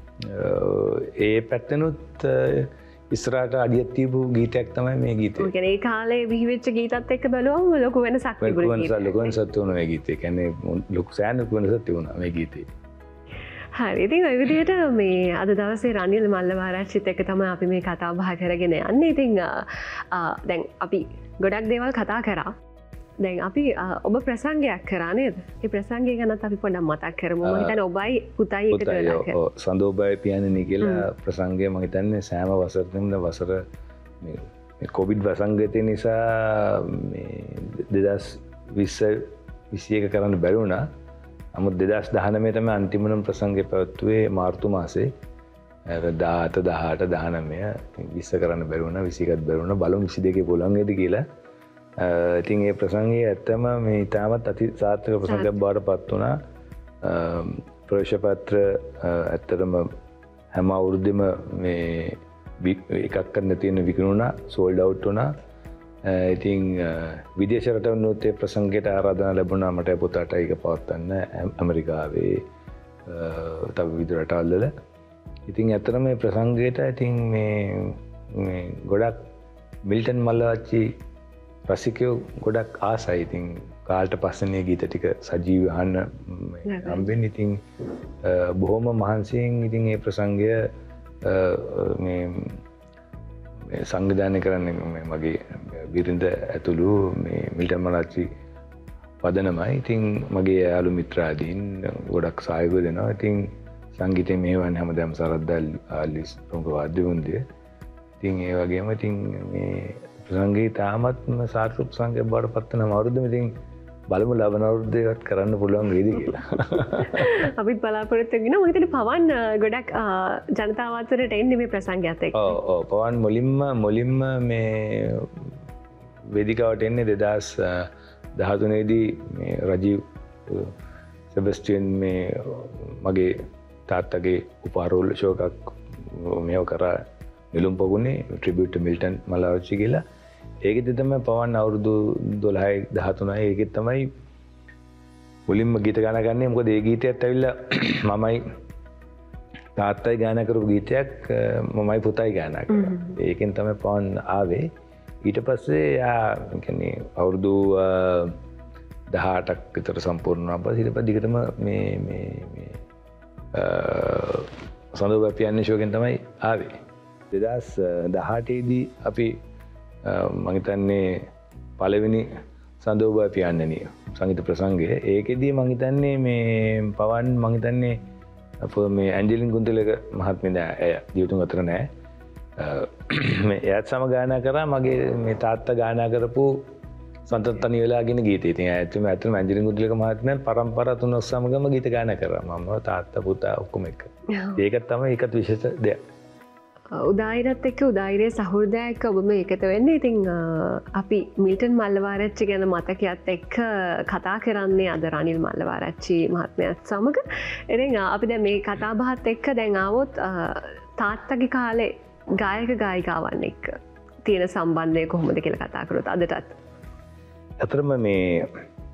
ඒ පැත්තනොත් ඉස්සරහට අඩියක් තියපු ගීතයක් තමයි මේ ගීතය. ඒ කියන්නේ ඒ කාලේ බිහිවෙච්ච ගීතත් එක්ක බලුවම ලොකු වෙනසක් තිබුණා. ලොකු වෙනසක් ලොකු වෙනසක් තිබුණා මේ ගීතේ. කියන්නේ ලොකු සෑහෙන ලොකු වෙනසක් තිබුණා මේ ගීතේ. හරි. ඉතින් ඔය විදිහට මේ අද දවසේ රනිල් මල්ලවාරච්චිත් එක්ක තමයි අපි මේ කතා බහ කරගෙන යන්නේ. ඉතින් දැන් අපි ගොඩක් දේවල් කතා කරා. දැන් අපි ඔබ ප්‍රසංගයක් කරා නේද? ඒ ප්‍රසංගය ගැනත් අපි පොඩ්ඩක් මතක් කරමු. මම හිතන්නේ ඔබයි පුතයි එකතු වෙලා කරා. ඔව් සඳෝබයි පියාණනි කියලා ප්‍රසංගය මම හිතන්නේ සෑම වසරකම වසර මේ මේ කොවිඩ් වසංගතය නිසා මේ දෙදස් විස්ස විසි එක කරන්න බැරි වුණා. නමුත් දෙදස් දහනවය තමයි අන්තිමම ප්‍රසංගය පැවැත්වුවේ මාර්තු මාසේ. දාහත දහඅට දහනවය විස්ස කරන්න බැරි වුණා. විසි එකත් බැරි වුණා. බලමු විසි දෙකේ පුළුවන් වේද කියලා. ඉතින් ඒ ප්‍රසංගය ඇත්තම මේ ඉතාමත් අති සාර්ථක ප්‍රසංගයක් බවට පත් වුණා. ප්‍රවේශපත්‍ර ඇත්තටම හැම අවුරුද්දෙම මේ එකක් කරන්න තියෙන විකුණුණා, සෝල්ඩ් අවුට් වුණා. ඉතින් විදේශ රටවලුත් ඒ ප්‍රසංගයට ආරාධනා ලැබුණා මට පුතාට ඒක පවත්වන්න ඇමරිකාවේ තව විවිධ රටවල්. ඉතින් ඇත්තටම මේ ප්‍රසංගයට ඉතින් මේ මේ ගොඩක් මිල්ටන් මල්ලවච්චි රසිකයෝ ගොඩක් ආසයි. ඉතින් කාලට පස්සනේ ගීත ටික සජීවී අහන්න හම්බෙන්නේ. ඉතින් බොහොම මහන්සියෙන් ඉතින් මේ ප්‍රසංගය මේ සංවිධානය කරන්නේ මගේ බිරිඳ ඇතුළු මේ මිල්ටන් මල්ලවච්චි පදනමයි. ඉතින් මගේ යාළු මිත්‍රාදීන් ගොඩක් සහයෝගය දෙනවා. ඉතින් සංගීතය මෙහෙවන්නේ හැමදාම සරද්දල් ආලිස් ප්‍රමුඛ වාද්‍ය වෘන්දය. ඉතින් ඒ වගේම ඉතින් මේ ප්‍රසංගය තාමත්ම සාර්ථක ප්‍රසංගයක් බවට පත් වෙන අවුරුද්දෙම ඉතින් බලමු ලබන අවුරුද්දේවත් කරන්න පුළුවන් වේද කියලා. අපිත් බලාපොරොත්තු වෙනවා. මම හිතන්නේ පවන් ගොඩක් ජනතාව අතරට එන්නේ මේ ප්‍රසංගයත් එක්ක. ඔව් ඔව් පවන් මුලින්ම මුලින්ම මේ වේදිකාවට එන්නේ දෙදස් දහතුනේ දී මේ රජීව් සෙබස්ටියන් මේ මගේ තාත්තගේ උපාරෝල් ෂෝ එකක් මේව කරා නිලුම් පොගුනේ ට්‍රිබියුට් මිල්ටන් මල්ලවච්චි කියලා. ඒකෙදි තමයි පවන් අවුරුදු දොළහයි දහතුනයි ඒකෙත් තමයි මුලින්ම ගීත ගාන ගන්නේ. මොකද ඒ ගීතයත් ඇවිල්ලා මමයි තාත්තයි ගායනා කරපු ගීතයක් මමයි පුතයි ගායනා කරා. ඒකෙන් තමයි පවන් ආවේ. ඊට පස්සේ යා කියන්නේ අවුරුදු දහඅටක් විතර සම්පූර්ණ වුණා. ඊට පස්සේ දිගටම මේ මේ මේ සඳෝබා පියාණන් ෂෝ එකෙන් තමයි ආවේ. දෙදස් දහඅටේ දී අපි මම හිතන්නේ පළවෙනි සඳෝබා පියාණනි සංගීත ප්‍රසංගය. ඒකෙදී මම හිතන්නේ මේ පවන් මම හිතන්නේ අප මේ ඇන්ජලින් ගුන්තිලක මහත්මිය ඇය ජීවිතුන් අතර නෑ. එයත් සම ගායනා කරා මගේ මේ තාත්තා ගායනා කරපු සන්තත්තනි වෙලාගෙන ගීතය. ඉතින් ඇත්තම ඇත්තම ඇන්ජලින් ගුන්තිලක මහත්මියන් පරම්පරා තුනක් සමගම ගීත ගායනා කරා. මම තාත්තා පුතා ඔක්කොම එක. ඒකත් තමයි ඒකත් විශේෂ දෙයක්. උදායිරත් එක්ක උදායිරේ සහෘදයක් ඔබම එකත වෙන්න. ඉතින් අපි මිල්ටන් මල්ලවාරච්චි ගැන මතකයත් එක්ක කතා කරන්නේ අද රනිල් මල්ලවාරච්චි මහත්මයත් සමඟ. එතින් අපි දැන් මේ කතා බහත් එක්ක දැන් ආවොත් තාත්තගේ කාලේ ගායක ගායිකාවන් එක්ක තියෙන සම්බන්ධය කොහොමද කියලා කතා කරොත් අදටත්. ඇතරම මේ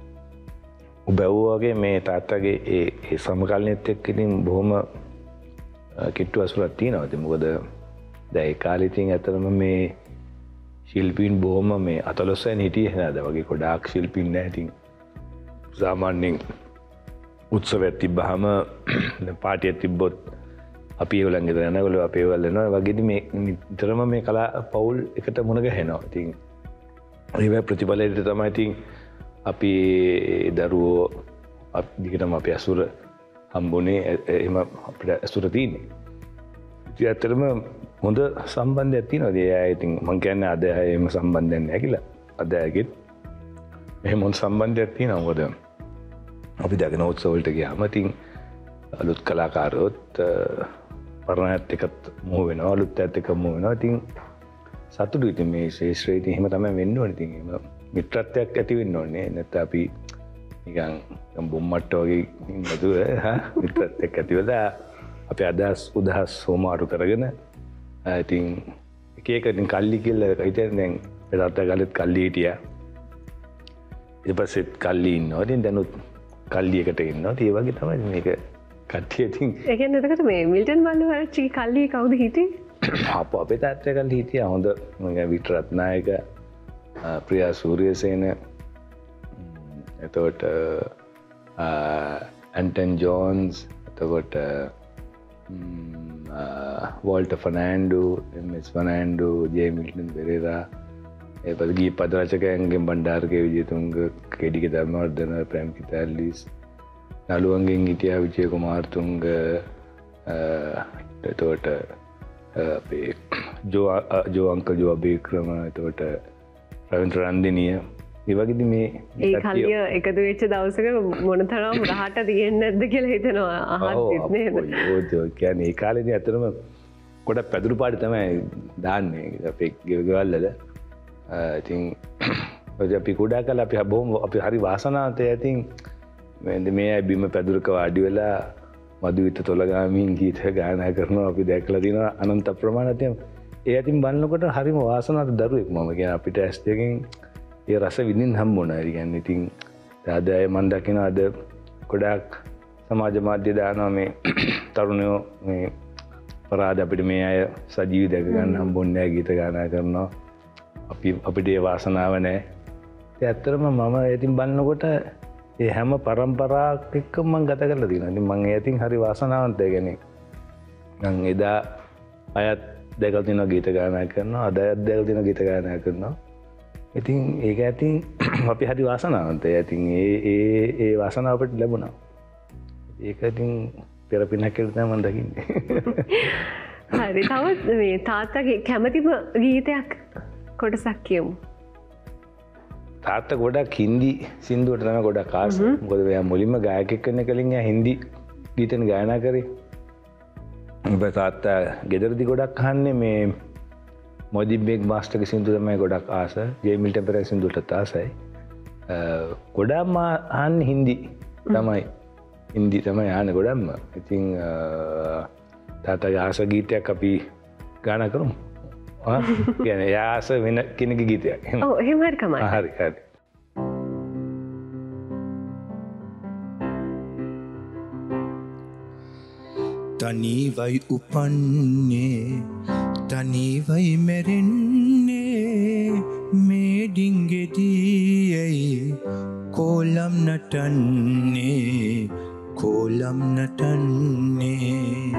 උබැව්වාගේ මේ තාත්තගේ ඒ සමකාලනයත් එක්ක ඉතින් බොහොම කිට්ටු අසුරක් තියෙනවා. මොකද දැන් ඒ කාලේ ඉතින් ඇතරම මේ ශිල්පීන් බොහොම මේ අතලොස්සෙන් හිටියේ නේද වගේ ගොඩාක් ශිල්පීන් නැහැ. ඉතින් සාමාන්‍යයෙන් උත්සවයක් තිබ්බහම පාටියක් තිබ්බොත් අපි ඒගොල්ලන් ගෙදර යනවා ඒගොල්ලෝ අපේ ඒවල් යනවා වගේදී මේ නිතරම මේ කලා පවුල් එකට මුණ ගැහෙනවා. ඉතින් ඒ ප්‍රතිඵලයට තමයි ඉතින් අපි දරුවෝ දිගටම අපේ අසුර හම්බුනේ එහෙම අපිට අසුර තියෙන්නේ. ඉතින් ඇත්තටම හොඳ සම්බන්ධයක් තියෙනවා. ඒ ඉතින් මම කියන්නේ අද එහෙම සම්බන්ධයක් නැහැ කියලා. අද ඇගෙත් එහෙම හොඳ සම්බන්ධයක් තියෙනවා. මොකද අපි දගෙන උත්සව වලට ගියාම ඉතින් අලුත් කලාකාරයොත් පරණයත් එක්කත් මොහ වෙනවා. අලුත් ඇත් එක්ක මොහ වෙනවා. ඉතින් සතුටුයි. ඉතින් මේ ශ්‍රේෂ්ඨ ඉතින් එහෙම තමයි වෙන්න ඕනේ. ඉතින් එහෙම මිත්‍රත්වයක් ඇති වෙන්න ඕනේ. නැත්නම් අපි නිකන් බොම්මට්ට වගේ නේද හා මිත්‍රත්වයක් ඇති වෙලා අපි අදහස් උදහස් හොමාරු කරගෙන ඉතින් එක එක ඉතින් කල්ලි කියලා හිතෙන් දැන් පෙරත් ගාලෙත් කල්ලි හිටියා. ඊට පස්සෙත් කල්ලි ඉන්නවා. ඉතින් දැනුත් කල්ලි එකට ඉන්නවා. ඒ වගේ තමයි මේක කට්ටිය ඉතින් ඒ කියන්නේ එතකොට මේ මිල්ටන් මල්ලවාරච්චි කල්ලි කවුද හිටියේ? අපෝ අපේ තාත්තා කල්ලි හිටියා. හොඳ මගේ වික්ටර් රත්නායක ප්‍රියා සූරියසේන එතකොට ඇන්ටන් ජෝන්ස් එතකොට Walter Fernando M S Fernando J Milton Perera එපද ගී පදරචකයන්ගෙන් බණ්ඩාරකේ විජයතුංග කෙඩික ධර්මවර්ධන ප්‍රේම්කිත ඇල්ලිස් නළුවන්ගෙන් හිටියා විජය කුමාරතුංග එතකොට අපේ ජෝ අංකල් ජෝ අබේක්‍රම එතකොට රවින්ද්‍ර රන්දිනිය ඒ වගේදී මේ ඒ කල්ලිය එකතු වෙච්ච දවසක මොනතරම් රහට තියෙන්නේ නැද්ද කියලා හිතනවා අහද්දිත් නේද? ඔව් කියන්නේ ඒ කාලේදී අතරම ගොඩක් පැදුරු පාටි තමයි දාන්නේ අපේ ගෙවල් වල. ඉතින් ඔය අපි කුඩා කාලේ අපි බොහොම අපි හරි වාසනාවන්තයි. ඉතින් මේ බිම පැදුරක වාඩි වෙලා මధుවිත තොලගාමින් ගීත ගායනා කරනවා අපි දැකලා තියෙනවා අනන්ත ප්‍රමාණයක්. ඒ අතින් බලනකොට හරිම වාසනාවන්ත දරුවෙක් මම කියන අපිට ඇස් දෙකෙන් ඒ රස විඳින්න හම්බුණා. ඒ කියන්නේ ඉතින් අද අය මම දකිනවා අද ගොඩාක් සමාජ මාධ්‍ය දානවා මේ තරුණයෝ මේ පරාද අපිට මේ අය සජීවී දැක ගන්න හම්බුන්නේ නැහැ. ගීත ගායනා කරනවා. අපි අපිට ඒ වාසනාව නැහැ. ඒ ඇත්තටම මම ඉතින් බලනකොට ඒ හැම පරම්පරාවක් එක්ක මම ගත කරලා තියෙනවා. ඉතින් මම ඒ අතින් හරි වාසනාවන්තයි කියන්නේ. මම එදා අයත් දැකලා තියෙනවා ගීත ගායනා කරනවා. අද අයත් දැකලා තියෙනවා ගීත ගායනා කරනවා. ඉතින් ඒක ඇතින් අපි හරි වාසනාවන්තයි. ඉතින් ඒ ඒ ඒ වාසනාව අපිට ලැබුණා. ඒක ඉතින් පෙර පිනක් කියලා තමයි මම දකින්නේ. හරි. තවත් මේ තාත්තගේ කැමතිම ගීතයක් කොටසක් කියමු. තාත්තා ගොඩක් හින්දි සින්දුවට තමයි ගොඩක් ආස. මොකද එයා මුලින්ම ගායකයෙක් වෙන්න කලින් එයා හින්දි ගීතන ගායනා කරේ. ඔබ තාත්තා ගෙදරදී ගොඩක් අහන්නේ මේ මොදින් බේග් මාස්ටර්ගේ සින්දු තමයි ගොඩක් ආස. ජේ මිල්ටන් පෙරේරා සින්දුවටත් ආසයි. ගොඩක්ම අහන්නේ හින්දි තමයි. හින්දි තමයි අහන්නේ ගොඩක්ම. ඉතින් තාත්තාගේ ආස ගීතයක් අපි ගායනා කරමු. ආ කියන්නේ ආස වෙන කෙනෙක්ගේ ගීතයක්. ඔව් එහෙම හරි කමයි. හරි හරි. තනිවයි උපන්නේ තනිවයි මැරෙන්නේ මේ ඩිංගෙදී ඇයි කෝලම් නටන්නේ කෝලම් නටන්නේ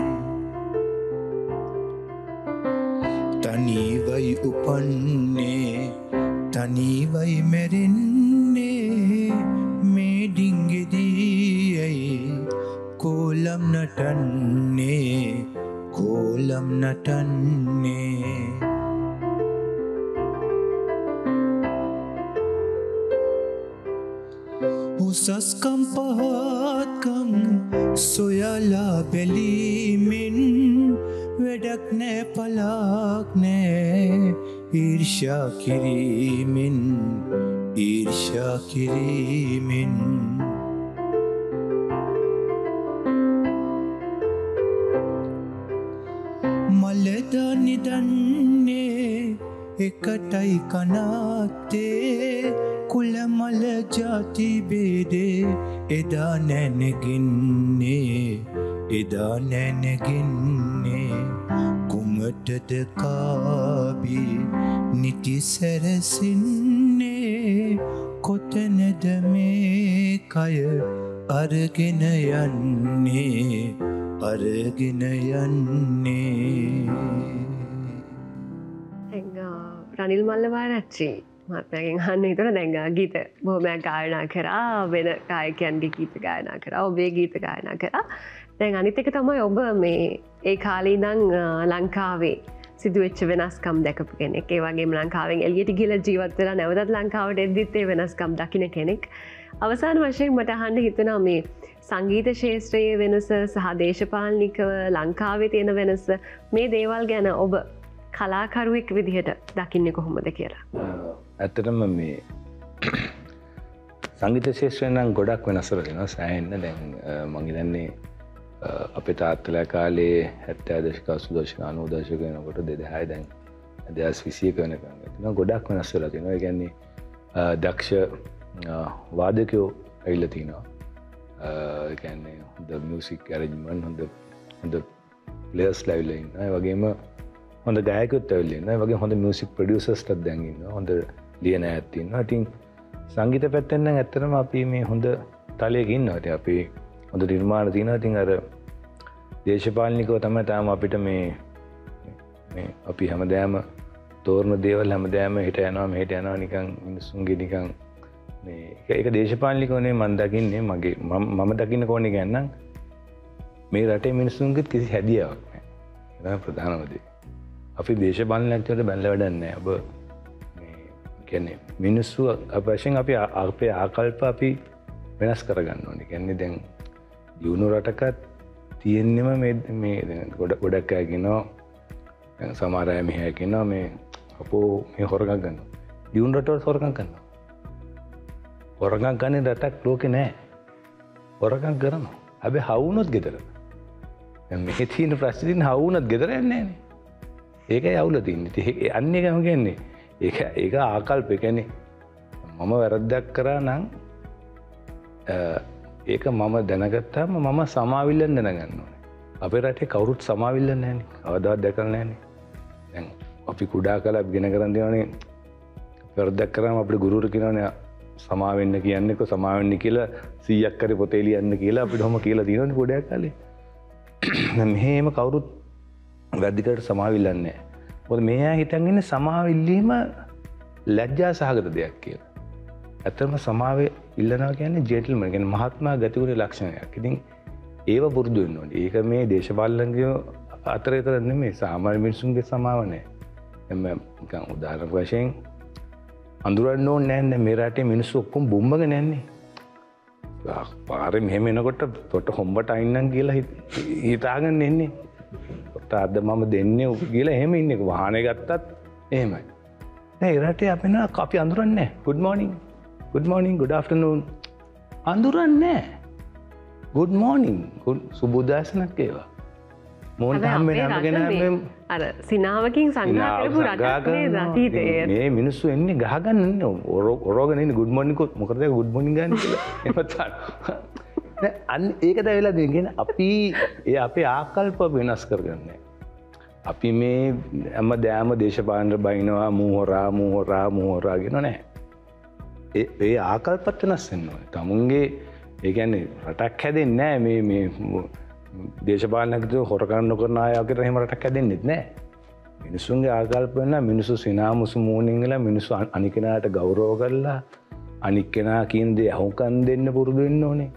තනිවයි උපන්නේ තනිවයි මැරෙන්නේ මේ ඩිංගෙදී ඇයි කෝලම් කෝලම් නටන්නේ කෝලම් නටන්නේ උසස්කම් පහත්කම් සොයලා බැලීමෙන් වැඩක් නෑ පලක් නෑ ඊර්ෂ්‍යා කිරීමෙන් ඊර්ෂ්‍යා කිරීමෙන් මලද නිදන්නේ එකටයි කනාත්තේ කුලමල ජාති බේදේ එදා නැනගින්නේ එදා නැනගින්නේ කුමටද කාබී නිති සැරසින්නේ කොතනද මේ කය අරගෙන යන්නේ අරගෙන යන්නේ රනිල් මල්ලවාරච්චි මත්මයගෙන් හන්න හිතන දැංගා ගීත බොහොමයක් ගායනා කරා වෙන ගායකයන්ගේ ගීත ගායනා කරා ඔබේ ගීත ගායනා කරා දැන් අනිත් එක තමයි ඔබ මේ ඒ කාලේ ඉඳන් ලංකාවේ සිදුවෙච්ච වෙනස්කම් දැකපු කෙනෙක් ඒ වගේම ලංකාවෙන් එළියට ගිහලා ජීවත් වෙලා නැවතත් ලංකාවට එද්දිත් ඒ වෙනස්කම් දකින්න කෙනෙක් අවසාන වශයෙන් මට අහන්න හිතුණා මේ සංගීත ශාස්ත්‍රයේ වෙනස සහ දේශපාලනිකව ලංකාවේ තියෙන වෙනස මේ දේවල් ගැන ඔබ කලාකරුවෙක් විදිහට දකින්නේ කොහොමද කියලා. ඇත්තටම මේ සංගීත ශාස්ත්‍රය නම් ගොඩක් වෙනස්වල තියෙනවා සෑහෙන්න දැන් මම හිතන්නේ අපේ තාත්තලා කාලේ හැත්තෑ දශක අසූ දශක අනූ දශක වෙනකොට දෙදහය දැන් දෙදහස් විසියක වෙනකන් තියෙනවා ගොඩක් වෙනස් වෙලා තියෙනවා. ඒ කියන්නේ දක්ෂ වාදකයෝ ඇවිල්ලා තිනවා. ඒ කියන්නේ හොඳ මියුසික් ඇරේන්ජ්මන්ට් හොඳ හොඳ ප්ලේයර්ස් ලැබිලා ඉන්නවා. ඒ වගේම හොඳ ගායකයොත් ඇවිල්ලා ඉන්නවා. ඒ වගේම හොඳ මියුසික් ප්‍රොඩියුසර්ස්ලාත් දැන් ඉන්නවා. හොඳ ලියන අයත් ඉන්නවා. ඉතින් සංගීත පැත්තෙන් නම් ඇත්තටම අපි මේ හොඳ තලයක ඉන්නවා. ඉතින් අපි හොඳ නිර්මාණ තියෙනවා. ඉතින් අර දේශපාලනිකව තමයි තාම අපිට මේ මේ අපි හැමදාම තෝරන දේවල් හැමදාම හිට යනවා මෙහෙට යනවා නිකන් මිනිස්සුන්ගේ නිකන් මේ ඒක දේශපාලනිකවනේ මම දකින්නේ මගේ මම දකින්න කොහොනේ කියන්නම් මේ රටේ මිනිස්සුන්ගෙත් කිසි හැදියාවක් නැහැ. ඒක තමයි ප්‍රධානම දේ. අපි දේශපාලනඥයන්ට බැලලා වැඩක් නැහැ. ඔබ මේ කියන්නේ මිනිස්සු අපේක්ෂෙන් අපි අපේ ආකල්ප අපි වෙනස් කරගන්න ඕනේ. කියන්නේ දැන් දියුණු රටකත් තියෙන්නෙම මේ මේ ගොඩ ගොඩක් අය කියනවා දැන් සමහර අය මෙහෙය කියනවා මේ අපෝ මේ හොරගම් ගන්නවා. දියුණු රටවල හොරගම් කරනවා. හොරගම් ගන්න රටක් ලෝකේ නැහැ. හොරගම් කරනවා. හැබැයි හවුනොත් ගෙදර. දැන් මේ තියෙන ප්‍රශ්නේ තියෙන හවුනොත් ගෙදර යන්නේ නැහැ නේ. ඒකයි අවුල තියෙන්නේ. ඉතින් අන්න එකම කියන්නේ. ඒක ඒක ආකල්ප කියන්නේ මම වැරද්දක් කරා නම් ඒක මම දැනගත්තාම මම සමාවිල්ලෙන් දැනගන්න ඕනේ. අපේ රටේ කවුරුත් සමාවිල්ලෙන් නැහැනේ. කවදාවත් දැකලා නැහැනේ. දැන් අපි කුඩා කාලේ ඉගෙන ගන්න දෙනවනේ. වැරද්දක් කරාම අපේ ගුරුවරු කියනවනේ සමා වෙන්න කියන්නේකො සමා වෙන්න කියලා සීයක් කරේ පොතේ ලියන්න කියලා අපිට ඔහොම කියලා තියෙනවනේ කුඩා කාලේ. මෙහෙම කවුරුත් වැරදිකට සමාවිල්ලන්නේ නැහැ. මොකද මෙයා හිතන් ඉන්නේ සමාවිල්ලීම ලැජ්ජා සහගත දෙයක් කියලා. ඇත්තම සමාවේ ඉල්ලනවා කියන්නේ ජෙන්ටල්මන් කියන්නේ මහත්මා ගතිගුණ ලක්ෂණයක්. ඉතින් ඒව පුරුදු වෙන්න ඕනේ. ඒක මේ දේශපාලනඥයෝ අතර විතර නෙමෙයි සාමාන්‍ය මිනිසුන්ගේ සමාව නැහැ. එම්ම නිකන් උදාහරණ වශයෙන් අඳුරන්න ඕනේ නැහැ මේ රටේ මිනිස්සු ඔක්කොම බොම්බගෙන යන්නේ. පාරේ මෙහෙම එනකොට පොට හොම්බට අයින්නම් කියලා හිතාගෙන එන්නේ. පොට අද මම දෙන්නේ කියලා එහෙම ඉන්නේ. වාහනේ ගත්තත් එහෙමයි. නෑ ඒ රටේ අපි නා අපි අඳුරන්නේ නැහැ. good morning good morning good afternoon අඳුරන්නේ නැහැ. good morning good සුබෝදෑසනක් ඒවා. මොන් හැම වෙනම අර සිනාවකින් සංග්‍රහ කරපු රටක් නේද අතීතයේ. මේ මිනිස්සු එන්නේ ගහගන්න ඉන්නේ ඔරෝගෙන ඉන්නේ good morning මොකටද good morning ගන්න කියලා. එහෙමත් නෑ අන්න ඒකද වෙලා දෙන්නේ අපි ඒ අපේ ආකල්ප වෙනස් කරගන්නේ. අපි මේ හැමදාම දේශපාලන බයිනවා මූහොරා මූහොරා මූහොරා කියන නෑ. ඒ ඒ ආකල්පත් වෙනස් වෙන්න ඕනේ. තමුන්ගේ ඒ කියන්නේ රටක් හැදෙන්නේ නෑ මේ මේ දේශපාලනඥයෝ හොරකම් නොකරන අය වගේ එහෙම රටක් හැදෙන්නෙත් නෑ. මිනිස්සුන්ගේ ආකල්ප වෙන මිනිස්සු සිනාමුසු මූණින් ඉඳලා මිනිස්සු අනික් කෙනාට ගෞරව කරලා අනික් කෙනා කියන දේ අහුම්කම් දෙන්න පුරුදු වෙන්න ඕනේ.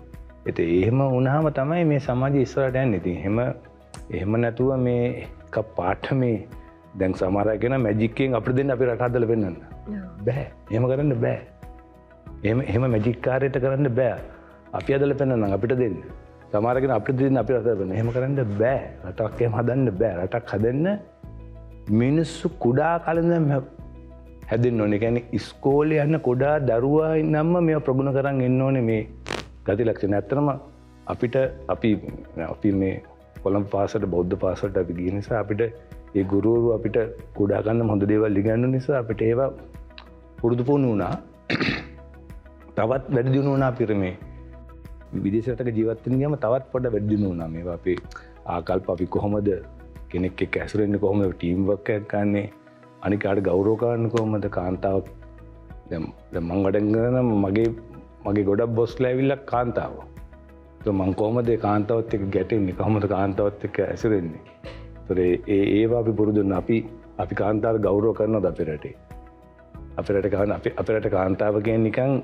ඉතින් එහෙම වුණාම තමයි මේ සමාජය ඉස්සරහට යන්නේ. ඉතින් එහෙම එහෙම නැතුව මේ එක පාට මේ දැන් සමහර අය කියන මැජික් එකෙන් අපිට දෙන්න අපේ රට හදලා පෙන්නන්න. බෑ. එහෙම කරන්න බෑ. එහෙම එහෙම මැජික් කාර්යයට කරන්න බෑ. අපි හදලා පෙන්නන්න අපිට දෙන්න. සමහර කෙනා අපිට දෙන්න අපි රට හදන්න. එහෙම කරන්න බෑ. රටක් එහෙම හදන්න බෑ. රටක් හදන්න මිනිස්සු කුඩා කාලේ ඉඳන් හැදෙන්න ඕනේ. ඒ කියන්නේ ඉස්කෝලේ යන කුඩා දරුවා ඉන්නම්ම මේව ප්‍රගුණ කරන් එන්න ඕනේ මේ ගති ලක්ෂණ. ඇත්තටම අපිට අපි අපි මේ කොළඹ පාසලට බෞද්ධ පාසලට අපි ගිය නිසා අපිට ඒ ගුරුවරු අපිට කුඩා ගන්න හොඳ දේවල් ඉගෙනුන නිසා අපිට ඒවා පුරුදු පුහුණු වුණා. තවත් වැඩි දියුණු වුණා අපිට මේ විදේශ රටක ජීවත් වෙන ගියාම තවත් පොඩ්ඩක් වැඩි දියුණු වුණා. මේවා අපේ ආකල්ප අපි කොහොමද කෙනෙක් එක්ක ඇසුරෙන්නේ, කොහොමද ටීම් වර්ක් එකක් ගන්නෙ, අනිකාට ගෞරව කරන්නේ කොහොමද, කාන්තාවක් දැන් දැන් මම වැඩ කරන මගේ මගේ ගොඩක් බොස්ලා ඇවිල්ලා කාන්තාව. તો මං කොහොමද කාන්තාවත් එක්ක ගැටෙන්නේ, කොහොමද කාන්තාවත් එක්ක ඇසුරෙන්නේ. ඒතර ඒ ඒවා අපි පුරුදු වෙනවා. අපි අපි කාන්තාව ගෞරව කරනවද අපේ රටේ? අපේ රටේ කාන අපේ අපේ රටේ කාන්තාව කියන්නේ නිකන්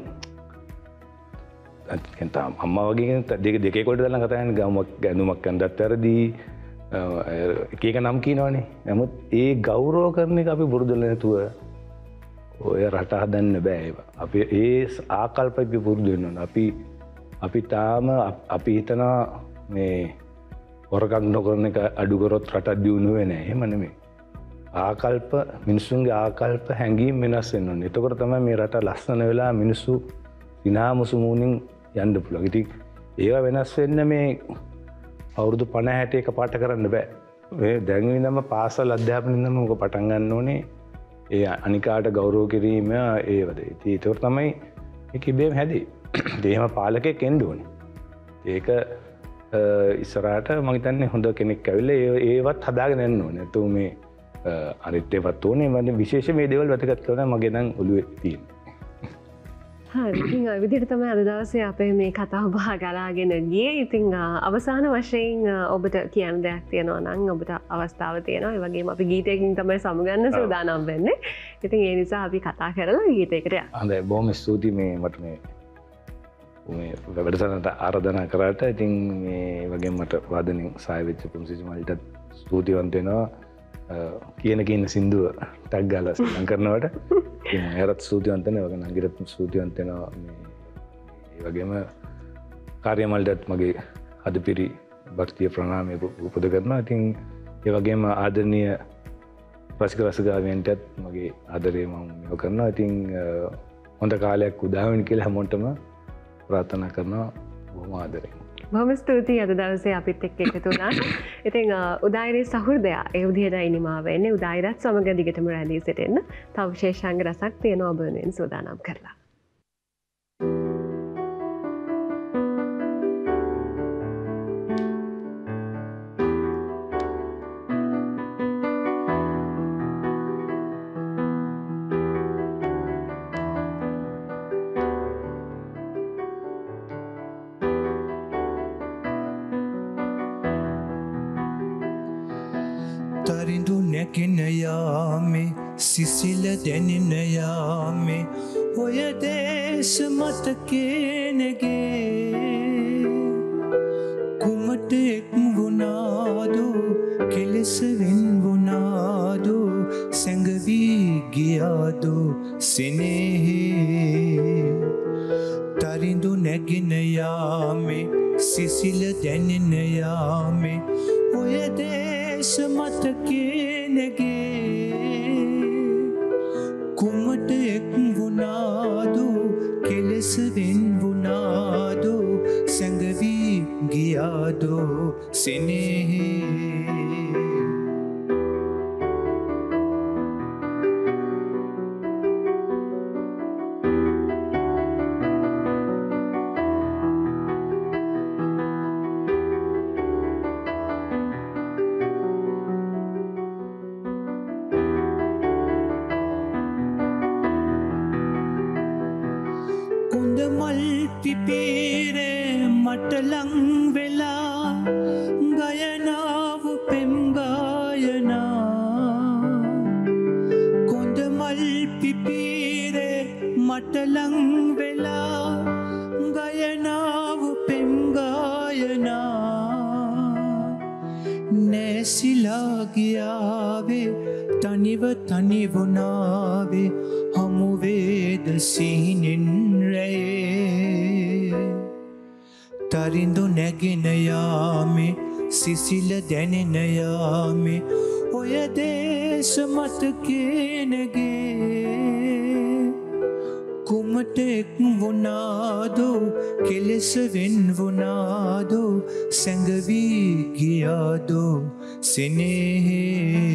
අන්තිමට අම්මා වගේ දෙක දෙකේ කොට දාලා කතා කරන ගාමක් ගැඳුමක් අඳත් වැරදි එක එක නම් කියනවනේ. නමුත් ඒ ගෞරව කරන එක අපි පුරුදු නැතුව ඔය රට හදන්න බෑ ඒවා. අපි ඒ ආකල්ප අපි පුරුදු වෙන්න ඕන. අපි අපි තාම අපි හිතනවා මේ හොරකම් නොකරන එක අඩු කරොත් රට දියුණු වෙන්නේ නැහැ. එහෙම නෙමෙයි. ආකල්ප මිනිස්සුන්ගේ ආකල්ප හැංගීම් වෙනස් වෙන්න ඕනේ. එතකොට තමයි මේ රට ලස්සන වෙලා මිනිස්සු සිනාමුසු මූණින් යන්න පුළුවන්. ඉතින් ඒවා වෙනස් වෙන්න මේ අවුරුදු පනහ හැට එක පාට කරන්න බෑ. මේ දැන් ඉඳන්ම පාසල් අධ්‍යාපනය ඉඳන්ම මොක පටන් ගන්න ඕනේ. ඒ අනිකාට ගෞරව කිරීම ඒවද. ඉතින් ඒක තමයි ඒක ඉබේම හැදේ. එහෙම පාලකෙක් එන්න ඕනේ. ඒක ඉස්සරහට මම හිතන්නේ හොඳ කෙනෙක් ඇවිල්ලා ඒවත් හදාගෙන යන්න ඕනේ. නැතු මේ අනිත් ඒවත් ඕනේ. මම විශේෂ මේ දේවල් වැදගත් කරනවා මගේ නම් ඔළුවේ තියෙනවා. හරි. ඉතින් ඔය විදිහට තමයි අද දවසේ අපේ මේ කතාව බහ ගලාගෙන ගියේ. ඉතින් අවසාන වශයෙන් ඔබට කියන්න දෙයක් තියෙනවා නම් ඔබට අවස්ථාව තියෙනවා. ඒ වගේම අපි ගීතයකින් තමයි සමුගන්න සූදානම් වෙන්නේ. ඉතින් ඒ නිසා අපි කතා කරලා ගීතයකට යන්න. හොඳයි. බොහොම ස්තුතියි මේ මට මේ මේ වැඩසටහනට ආරාධනා කරාට. ඉතින් මේ වගේම මට වාදනයෙන් සහාය වෙච්ච පුංචි මල්ටත් ස්තුතිවන්ත වෙනවා. කියන කියන සින්දුව ටැග් ගාලා සඳහන් කරනවට ඉතින් එයාට ස්තුතිවන්ත වෙනවා. වගේ නංගිට ස්තුතිවන්ත වෙනවා. මේ ඒ වගේම කාර්යමල්ටත් මගේ අදපිරි භක්තිය ප්‍රණාමය උපද කරනවා. ඉතින් ඒ වගේම ආදරණීය රසික රසිකාවන්ටත් මගේ ආදරය මම මෙව කරනවා. ඉතින් හොඳ කාලයක් උදා වෙන්න කියලා හැමෝටම ප්‍රාර්ථනා කරනවා. බොහොම ආදරෙන්. බොහොම ස්තුතියි අද දවසේ අපිත් එක්ක එකතු වුණා. ඉතින් උදායිරේ සහෘදයා ඒ විදිහටයි නිමා වෙන්නේ. උදායිරත් සමග දිගටම රැඳී සිටින්න. තව විශේෂාංග රසක් තියෙනවා ඔබ වෙනුවෙන් සූදානම් කරලා. තරිඳු නැගෙන යාමේ සිසිල දැනෙන යාමේ ඔය දේශ මතකේනගේ කුමටෙක් වුණාදු කෙලෙස වෙන් වුණාදු සැඟවී ගියාදු සෙනෙහේ තරිඳු නැගෙන යාමේ සිසිල දැනෙන යාමේ ඔය දේශ මතකේනගේ කුමටෙක් වුණාදු කෙලෙස වෙන් වුණාදු සැඟවී ගියාදු සෙනෙහේ මල් පිපීරේ මටලං වෙලා ගයනාව පෙම් ගායනා කොඳ මල් පිපීරේ මටලං වෙලා ගයනාව පෙම් ගියාවේ තනිව තනිවුණාවේ හමුවේද සිහිනෙන් රැයේ තරිඳු නැගෙන යාමේ සිසිල දැනෙන යාමේ ඔය දේශ මතකේනගේ කුමට එක් වුණාදෝ කෙලෙස වෙන් වුණාදෝ සැඟවී ගියාදෝ සෙනෙහේ